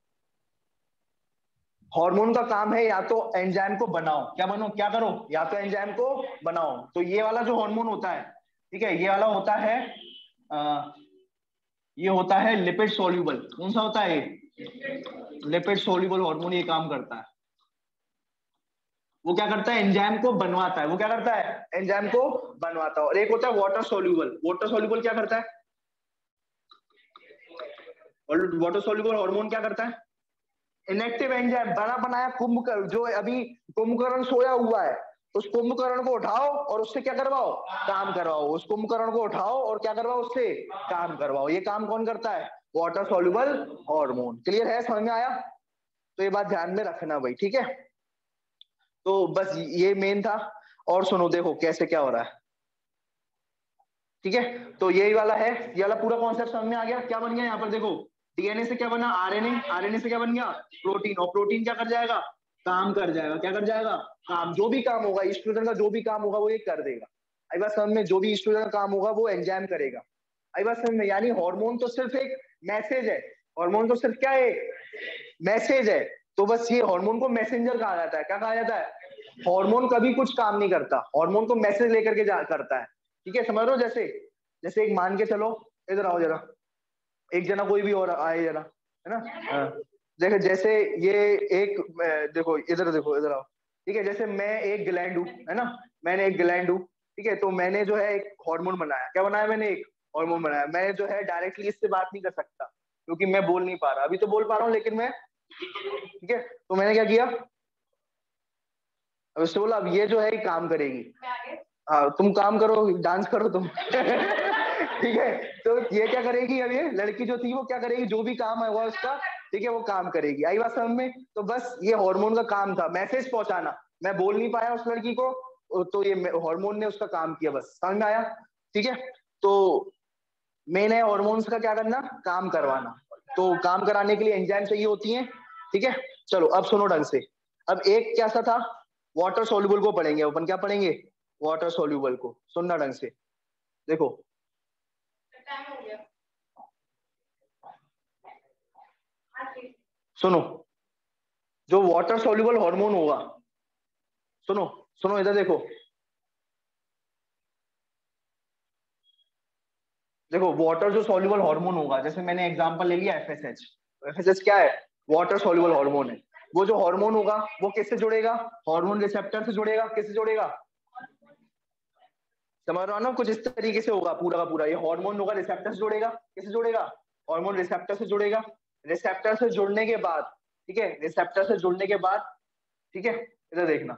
A: हार्मोन का काम है या तो एंजाइम को बनाओ, क्या बनो, क्या करो, या तो एंजाइम को बनाओ। तो ये वाला जो हार्मोन होता है, ठीक है, ये वाला होता है ये होता है लिपिड सोल्यूबल। कौन सा होता है? लिपिड सोल्यूबल हार्मोन ये काम करता है। वो क्या करता है, एंजाइम को बनवाता है। वो क्या करता है, एंजाइम को बनवाता है। और एक होता है वाटर सोल्यूबल। वाटर सोल्यूबल क्या करता है, वाटर सोल्यूबल हार्मोन क्या करता है, इनएक्टिव एंजाइम बना बनाया कुंभकर्ण, जो अभी कुंभकर्ण सोया हुआ है, उस कुंभकर्ण को उठाओ और उससे क्या करवाओ, काम करवाओ। उस कुंभकर्ण को उठाओ और क्या करवाओ, उससे काम करवाओ। ये काम कौन करता है, वाटर सोल्यूबल हार्मोन। क्लियर है, समझ में आया? तो ये बात ध्यान में रखना भाई, ठीक है। तो बस ये मेन था। और सुनो देखो कैसे क्या हो रहा है, ठीक है। तो यही वाला है, ये वाला पूरा कॉन्सेप्ट समझ में आ गया। क्या बन गया यहाँ पर देखो, डीएनए से क्या बना, आरएनए, आरएनए से क्या बन गया, प्रोटीन। और प्रोटीन क्या कर जाएगा, काम कर जाएगा। क्या कर जाएगा, काम। जो भी काम होगा ईस्ट्रोजन का, जो भी काम होगा वो ये कर देगा। आई बात समझ में, जो भी ईस्ट्रोजन का काम होगा वो एंजाइम करेगा। आई बात समझ में, यानी हार्मोन तो सिर्फ एक मैसेज है। हार्मोन तो सिर्फ क्या है, मैसेज है। तो बस ये हार्मोन को मैसेंजर कहा जाता है। क्या कहा जाता है, हार्मोन कभी कुछ काम नहीं करता, हार्मोन को मैसेज लेकर के करता है। ठीक है, समझ रहे हो? जैसे जैसे एक मान के चलो, इधर आओ जरा, एक जना कोई भी और आए जरा, है ना। हाँ। देखो जैसे ये एक देखो इधर, देखो इधर आओ। ठीक है, जैसे मैं एक ग्लैंड हूँ, है ना, मैंने एक ग्लैंड हूँ। ठीक है, तो मैंने जो है एक हार्मोन बनाया। क्या बनाया मैंने, एक हार्मोन बनाया। मैं जो है डायरेक्टली इससे बात नहीं कर सकता क्योंकि मैं बोल नहीं पा रहा। अभी तो बोल पा रहा हूँ लेकिन मैं, ठीक है, तो मैंने क्या किया, अब उससे बोला अब ये जो है ये काम करेगी। हाँ, तुम काम करो, डांस करो तुम। ठीक है, तो ये क्या करेगी, अब ये लड़की जो थी वो क्या करेगी, जो भी काम हुआ उसका, ठीक है, वो काम करेगी। आई बात समझ में? तो बस ये हार्मोन का काम था, मैसेज पहुंचाना। मैं बोल नहीं पाया उस लड़की को, तो ये हार्मोन ने उसका काम किया। बस समझ में आया? ठीक है, तो मेन है हार्मोन्स का क्या करना, काम करवाना। तो काम कराने के लिए एंजाइम चाहिए होती हैं। ठीक है, चलो अब सुनो ढंग से। अब एक क्या सा था, वाटर सोल्यूबल को पढ़ेंगे अपन। क्या पढ़ेंगे, वाटर सोल्यूबल को। सुनना ढंग से, देखो सुनो, जो वाटर सोल्यूबल हार्मोन होगा, सुनो सुनो इधर देखो, देखो वाटर जो सोल्यूबल हार्मोन होगा, जैसे मैंने एग्जांपल ले लिया एफएसएच। एफएसएच क्या है, वाटर सोल्यूबल हार्मोन है। वो जो हार्मोन होगा वो किससे जुड़ेगा, हार्मोन रिसेप्टर से जुड़ेगा। किससे जुड़ेगा, समझ रहे हो ना, कुछ इस तरीके से होगा पूरा का पूरा। ये हार्मोन होगा, रिसेप्टर से जुड़ेगा। किससे जुड़ेगा, हार्मोन रिसेप्टर से जुड़ेगा। रिसेप्टर से जुड़ने के बाद, ठीक है, रिसेप्टर से जुड़ने के बाद, ठीक है, इधर देखना,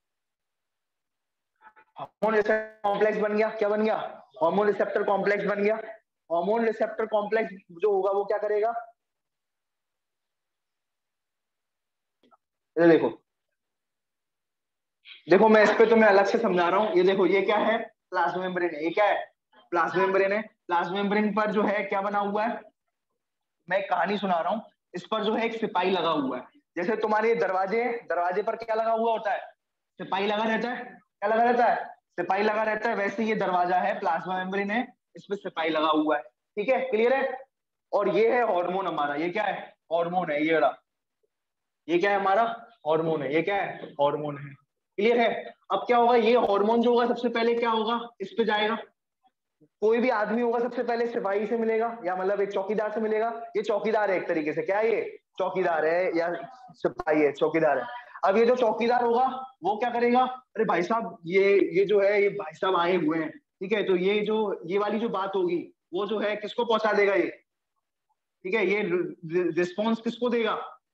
A: हार्मोन रिसेप्टर कॉम्प्लेक्स बन गया। क्या बन गया, हार्मोन रिसेप्टर कॉम्प्लेक्स बन गया। हार्मोन रिसेप्टर कॉम्प्लेक्स जो होगा वो क्या करेगा, इधर देखो, देखो मैं इस पे तुम्हें अलग से समझा रहा हूँ। ये देखो, ये क्या है, प्लाज्मा मेम्ब्रेन है। ये क्या है, प्लाज्मा मेम्ब्रेन है। प्लाज्मा मेम्ब्रेन पर जो है क्या बना हुआ है, मैं एक कहानी सुना रहा हूँ। इस पर जो है एक सिपाही लगा हुआ है। जैसे तुम्हारे दरवाजे, दरवाजे पर क्या लगा हुआ होता है, सिपाही लगा रहता है। क्या लगा रहता है, सिपाही लगा रहता है। वैसे ये दरवाजा है, प्लाज्मा मेम्ब्रेन है, इस पे सिपाही लगा हुआ है। ठीक है, क्लियर है? और ये है हार्मोन हमारा। ये क्या है, हार्मोन है। ये रहा, ये क्या है हमारा, हार्मोन है। ये क्या है, हार्मोन है। क्लियर है? अब क्या होगा, ये हार्मोन जो होगा सबसे पहले क्या होगा, इस पे जाएगा। कोई भी आदमी होगा सबसे पहले सिपाही से मिलेगा, या मतलब एक चौकीदार से मिलेगा। ये चौकीदार है एक तरीके से। क्या है ये, चौकीदार है या सिपाही है, चौकीदार है। अब ये जो चौकीदार होगा वो क्या करेगा, अरे भाई साहब ये जो है ये भाई साहब आए हुए हैं। ठीक है, तो ये जो ये वाली जो बात होगी वो जो है किसको पहुंचा देगा ये, ठीक है, ये रिस्पॉन्स किसको देगा,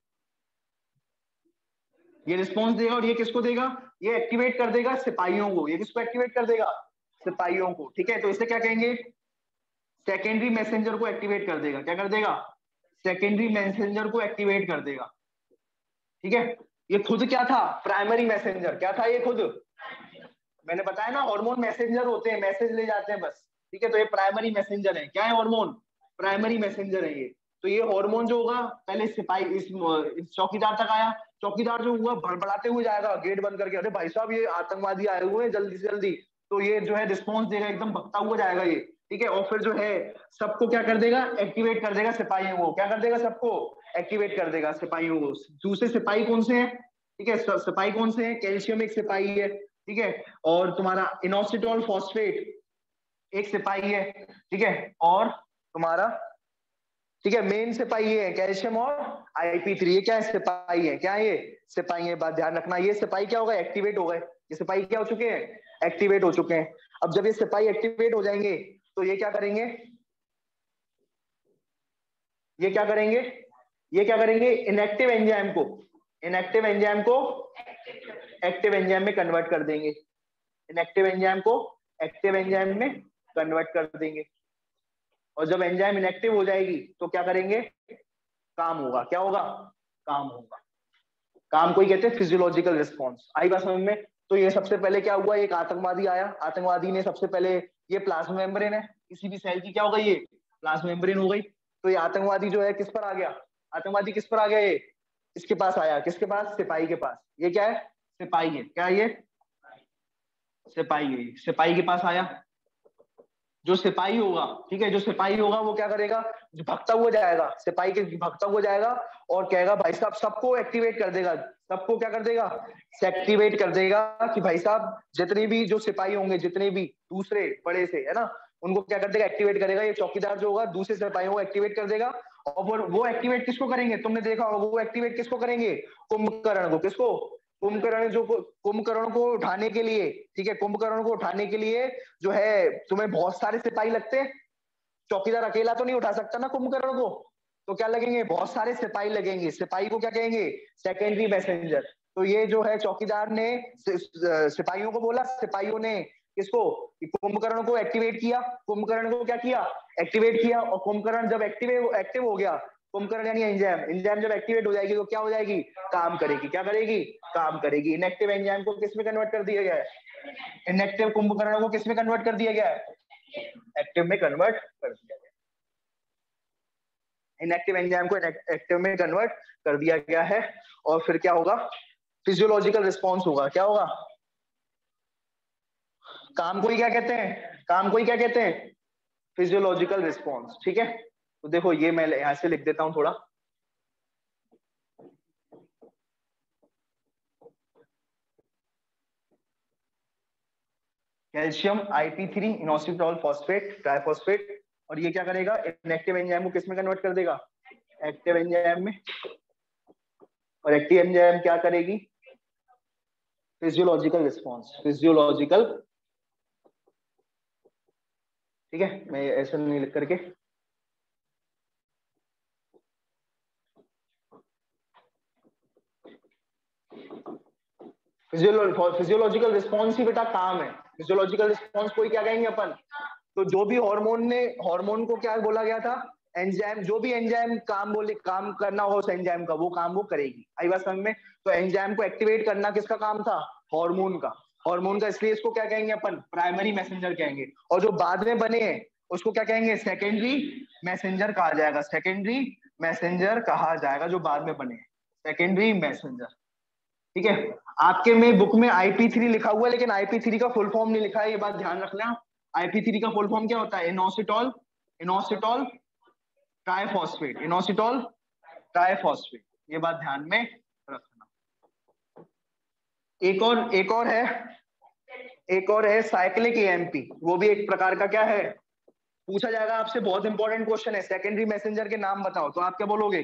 A: ये रिस्पॉन्स देगा। और ये किसको देगा, ये एक्टिवेट कर देगा सिपाहियों को। ये किसको एक्टिवेट कर देगा, सिपाहियों को। ठीक है, तो इसे क्या कहेंगे, सेकेंडरी मैसेंजर को एक्टिवेट कर देगा। क्या कर देगा, सेकेंडरी मैसेंजर को एक्टिवेट कर देगा। ठीक है, ये खुद क्या था, प्राइमरी मैसेंजर। क्या था ये खुद, मैंने बताया ना, हार्मोन मैसेंजर होते हैं, मैसेज ले जाते हैं बस। ठीक है, तो ये प्राइमरी मैसेंजर है। क्या है, हार्मोन प्राइमरी मैसेंजर है ये। तो ये हार्मोन जो होगा पहले सिपाही इस चौकीदार तक आया। चौकीदार जो हुआ भड़बड़ाते हुए जाएगा गेट बंद करके, अरे भाई साहब ये आतंकवादी आए हुए हैं, जल्दी से जल्दी। तो ये जो है रिस्पॉन्स देगा, एकदम भगता हुआ जाएगा ये। ठीक है, और फिर जो है सबको क्या कर देगा, एक्टिवेट कर देगा सिपाहियों को। क्या कर देगा, सबको एक्टिवेट कर देगा सिपाहियों को। दूसरे सिपाही कौन से हैं, ठीक है, सिपाही कौन से हैं, कैल्शियम एक सिपाही है। ठीक है, और तुम्हारा इनोसिटोल फॉस्फेट एक सिपाही है। ठीक है, और तुम्हारा ठीक है, मेन सिपाही ये है कैल्शियम और IP3, ये क्या है, सिपाही है, क्या है ये, सिपाही है। बात ध्यान रखना, ये सिपाही क्या होगा, एक्टिवेट हो गए, ये सिपाही क्या हो चुके हैं, एक्टिवेट हो चुके हैं। अब जब ये सिपाही एक्टिवेट हो जाएंगे तो ये क्या करेंगे, ये क्या करेंगे, ये क्या करेंगे, इनएक्टिव एंजाइम को, इनएक्टिव एंजाइम को एक्टिव एंजाइम में कन्वर्ट कर देंगे, इनएक्टिव एंजाइम को एक्टिव एंजाइम में कन्वर्ट कर देंगे। और जब एंजाइम इनएक्टिव हो जाएगी तो क्या करेंगे, काम होगा, क्या होगा, काम होगा। काम को ही कहते हैं फिजियोलॉजिकल रिस्पॉन्स। आई बात समझ में। तो ये सबसे पहले क्या हुआ, एक आतंकवादी आया, आतंकवादी ने सबसे पहले, ये प्लाज्मा मेम्ब्रेन है किसी भी सेल की, क्या हो गई ये प्लाज्मा मेम्ब्रेन हो गई। तो ये आतंकवादी जो है किस पर आ गया, आतंकवादी किस पर आ गया, ये इसके पास आया, किसके पास, सिपाही के पास। ये क्या है, सिपाही है, क्या है ये, सिपाही है, सिपाही के पास आया। जो सिपाही होगा, ठीक है, जो सिपाही होगा वो क्या करेगा, जो भगता हुआ जाएगा, सिपाही के भगता हुआ जाएगा और कहेगा भाई साहब, सबको एक्टिवेट कर देगा, सबको क्या कर देगा, एक्टिवेट कर देगा कि भाई साहब जितने भी जो सिपाही होंगे, जितने भी दूसरे बड़े से, है ना, उनको क्या कर देगा, एक्टिवेट करेगा। ये चौकीदार जो होगा दूसरे सिपाहियों को एक्टिवेट कर देगा। और वो एक्टिवेट किसको करेंगे, तुमने देखा होगा, वो एक्टिवेट किसको करेंगे, कुंभकर्ण को। किसको, कुंभकर्ण, जो कुंभकर्ण को उठाने के लिए, ठीक है, कुंभकर्ण को उठाने के लिए जो है तुम्हें बहुत सारे सिपाही लगते हैं, चौकीदार अकेला तो नहीं उठा सकता ना कुंभकर्ण को, तो क्या लगेंगे, बहुत सारे सिपाही लगेंगे। सिपाही को क्या कहेंगे, सेकेंडरी मैसेंजर। तो ये जो है चौकीदार ने सिपाहियों को बोला, सिपाहियों ने किसको, कुंभकर्ण को एक्टिवेट किया, कुंभकर्ण को क्या किया, एक्टिवेट किया। और कुंभकर्ण जब एक्टिव हो गया, कुंभकर्ण यानी एंजाइम, एंजाइम जब एक्टिवेट हो जाएगी तो क्या हो जाएगी, काम करेगी, क्या करेगी, काम करेगी। इनएक्टिव एंजाइम को किस में कन्वर्ट कर दिया गया है, इनएक्टिव कुंभकर्ण को किस में कन्वर्ट कर दिया गया है, एक्टिव में कन्वर्ट कर दिया गया, इनएक्टिव एंजाइम को एक्टिव में कन्वर्ट कर दिया गया है। और फिर क्या होगा, फिजियोलॉजिकल रिस्पॉन्स होगा, क्या होगा, काम को ही क्या कहते हैं, काम को ही क्या कहते हैं, फिजियोलॉजिकल रिस्पॉन्स। ठीक है, तो देखो ये मैं यहां से लिख देता हूं थोड़ा, calcium IP3 inositol phosphate triphosphate. और ये क्या करेगा, इनएक्टिव एंजाइम को किस में कन्वर्ट कर देगा, एक्टिव एंजाइम में। और एक्टिव एंजाइम क्या करेगी, फिजियोलॉजिकल रिस्पॉन्स, फिजियोलॉजिकल, ठीक है, मैं ऐसा नहीं लिख करके, फिजियोलॉजिकल रिस्पॉन्स ही बेटा काम है। फिजियोलॉजिकल रिस्पॉन्स को ही क्या कहेंगे अपन, तो जो भी हार्मोन ने, हार्मोन को क्या बोला गया था, एंजाइम, जो भी एंजाइम काम बोले, काम करना हो उस एंजाइम का, वो काम वो करेगी। आई बात समझ में। तो एंजाइम को एक्टिवेट करना किसका काम था, हार्मोन का, हार्मोन का। इसलिए इसको क्या कहेंगे अपन, प्राइमरी मैसेंजर कहेंगे। और जो बाद में बने हैं उसको क्या कहेंगे, सेकेंडरी मैसेंजर कहा जाएगा, सेकेंडरी मैसेंजर कहा जाएगा, जो बाद में बने, सेकेंडरी मैसेंजर। ठीक है, आपके में बुक में IP3 लिखा हुआ है, लेकिन IP3 का फुल फॉर्म नहीं लिखा है, ये बात ध्यान रखना। IP3 का फुल फॉर्म क्या होता है, inositol, inositol triphosphate, inositol triphosphate, ये बात ध्यान में रखना। एक और है साइक्लिक AMP, वो भी एक प्रकार का क्या है, पूछा जाएगा आपसे, बहुत इंपॉर्टेंट क्वेश्चन है। सेकेंडरी मैसेंजर के नाम बताओ, तो आप क्या बोलोगे,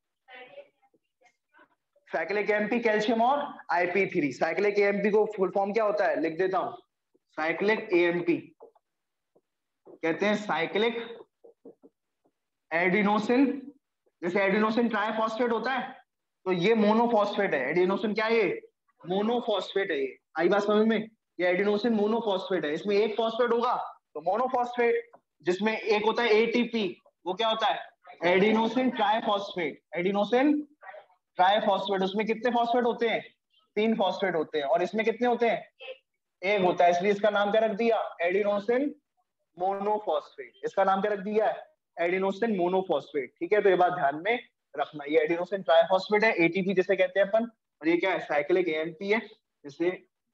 A: साइक्लिक AMP, कैल्शियम और IP3। साइक्लिक AMP को फुल फॉर्म क्या होता है, लिख देता हूं, साइक्लिक AMP कहते हैं साइक्लिक एडिनोसिन। जैसे एडिनोसिन ट्राइफॉस्फेट होता है, तो ये मोनोफॉस्फेट है, एडिनोसिन क्या है, ये मोनोफॉस्फेट है। ये आई बात समझ में, ये एडिनोसिन मोनोफॉस्फेट है, इसमें एक फॉस्फेट होगा तो मोनोफॉस्फेट, जिसमें एक होता है ATP, वो क्या होता है, एडिनोसिन ट्राइफॉस्फेट, एडिनोसिन ट्राइफॉस्फेट। उसमें कितने फॉस्फेट होते हैं, 3 फॉस्फेट होते हैं। और इसमें कितने होते हैं, एक होता है, इसलिए इसका नाम क्या रख दिया, एडिनोसिन मोनोफॉस्फेट। इसका नाम क्या रख दिया है, एडिनोसिन मोनोफॉस्फेट। ठीक है, तो ये बात ध्यान में रखना, ये एडिनोसिन ट्राइफॉस्फेट है, ATP जिसे कहते हैं अपन, और ये क्या है, साइक्लिक AMP है, जिसे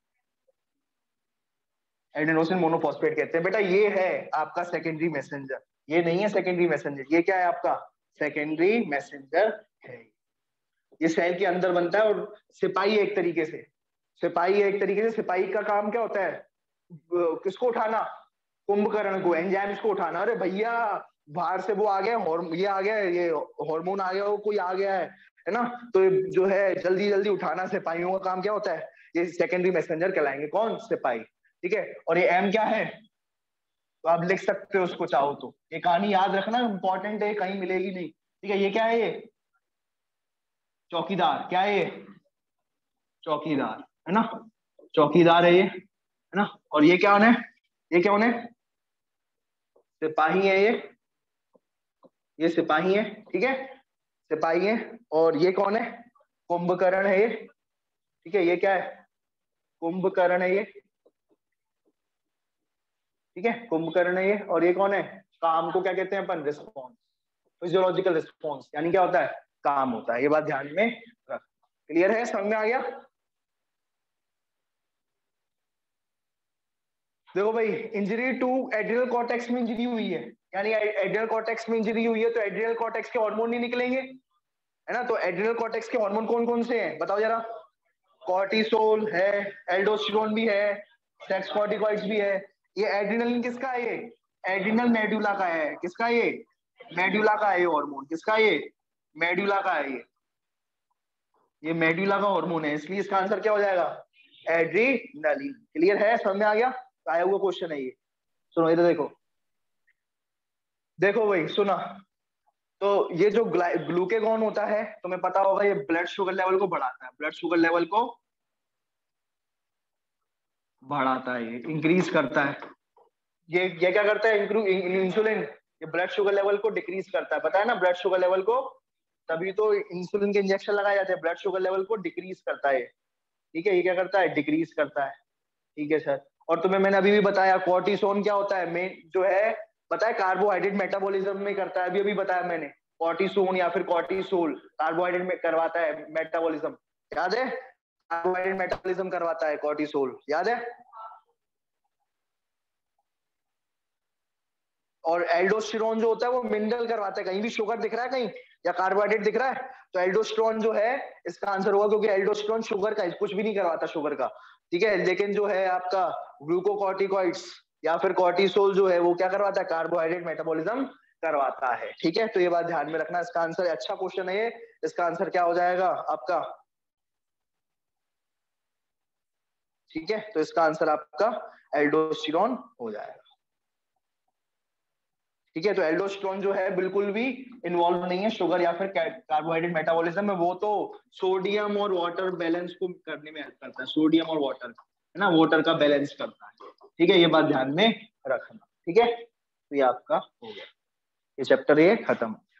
A: एडिनोसिन मोनोफॉस्फेट कहते हैं। बेटा ये है आपका सेकेंडरी मैसेंजर, ये नहीं है सेकेंडरी मैसेंजर, ये क्या है आपका सेकेंडरी मैसेंजर है। ये सेल के अंदर बनता है और सिपाही एक तरीके से, सिपाही एक तरीके से, सिपाही का काम क्या होता है, किसको उठाना, कुंभकर्ण को, एंजाइम्स को उठाना। अरे भैया बाहर से वो आ गया, ये आ गया, ये हार्मोन आ गया, वो कोई आ गया है ना, तो जो है जल्दी जल्दी उठाना सिपाहियों का काम क्या होता है, ये सेकेंडरी मैसेंजर कहलाएंगे, कौन, सिपाही। ठीक है, और ये एम क्या है, तो आप लिख सकते हो उसको चाहो तो, ये कहानी याद रखना, इंपॉर्टेंट है, कहीं मिलेगी नहीं। ठीक है, ये क्या है, ये चौकीदार, क्या है ये, चौकीदार, है ना, चौकीदार है ये ना। और ये क्या होने, ये क्या होने, सिपाही है ये सिपाही है, ठीक है, सिपाही है। और ये कौन है, कुंभकर्ण है ये, ठीक है, ये क्या है, कुंभकर्ण है ये, ठीक है, कुंभकर्ण है ये। और ये कौन है, काम को क्या कहते हैं अपन, रिस्पॉन्स, फिजियोलॉजिकल रिस्पॉन्स, यानी क्या होता है, काम होता है, ये बात ध्यान में रख। क्लियर है, समझ में आ गया। देखो भाई, इंजरी टू एड्रिनल कॉर्टेक्स में इंजरी हुई है, यानी एड्रिनल कॉर्टेक्स में इंजरी हुई है, तो एड्रिनल कॉर्टेक्स के हार्मोन नहीं निकलेंगे, है ना। तो एड्रिनल कॉर्टेक्स के हार्मोन कौन कौन से हैं, बताओ जरा। कॉर्टिसोल है, एल्डोस्टेरोन भी है, सेक्स कॉर्टिकॉइड्स भी है। ये एड्रिनलिन किसका है, ये एड्रिनल मेडुला का है, किसका, ये मेडुला का है, ये हार्मोन किसका, ये मेडुला का है, ये मेडुला का हार्मोन है, इसलिए इसका आंसर क्या हो जाएगा, एड्रिनलिन। क्लियर है, समझ में आ गया, आया हुआ क्वेश्चन है ये। सुनो इधर देखो, देखो भाई सुना, तो ये जो ग्लूकेगॉन होता है, तुम्हें पता होगा, ये ब्लड शुगर लेवल को बढ़ाता है, ब्लड शुगर लेवल को बढ़ाता है, ये इंक्रीज करता है। ये क्या करता है, इंसुलिन, ये ब्लड शुगर लेवल को डिक्रीज करता है, पता है ना, ब्लड शुगर लेवल को, तभी तो इंसुलिन के इंजेक्शन लगाए जाते हैं, ब्लड शुगर लेवल को डिक्रीज करता है। ठीक है, ये क्या करता है, डिक्रीज करता है। ठीक है सर। और तुम्हें मैंने अभी भी बताया, कॉर्टिसोन क्या होता है, मेन जो है, पता है, कार्बोहाइड्रेट मेटाबॉलिज्म में करता है, अभी अभी बताया मैंने, कॉर्टिसोन या फिर कॉर्टिसोल कार्बोहाइड्रेट में करवाता है मेटाबॉलिज्म, याद है, कार्बोहाइड्रेट मेटाबॉलिज्म करवाता है कॉर्टिसोल, याद है। और एल्डोस्टेरोन जो होता है वो मिनरल करवाता है, कहीं भी शुगर दिख रहा है कहीं, या कार्बोहाइड्रेट दिख रहा है, तो एल्डोस्टेरोन जो है इसका आंसर होगा, क्योंकि एल्डोस्टेरोन शुगर का कुछ भी नहीं करवाता, शुगर का। ठीक है, लेकिन जो है आपका ग्लूकोकॉर्टिकॉइड्स या फिर कॉर्टिसोल जो है वो क्या करवाता है, कार्बोहाइड्रेट मेटाबॉलिज्म करवाता है। ठीक है, तो ये बात ध्यान में रखना, इसका आंसर, अच्छा क्वेश्चन है ये, इसका आंसर क्या हो जाएगा आपका, ठीक है, तो इसका आंसर आपका एल्डोस्टेरोन हो जाएगा। ठीक है, तो एल्डोस्टेरोन जो है बिल्कुल भी इन्वॉल्व नहीं है शुगर या फिर कार्बोहाइड्रेट मेटाबॉलिज्म में, वो तो सोडियम और वाटर बैलेंस को करने में हेल्प करता है, सोडियम और वाटर, है ना, वाटर का बैलेंस करता है। ठीक है, ये बात ध्यान में रखना। ठीक है, तो ये आपका हो गया, ये चैप्टर ये खत्म।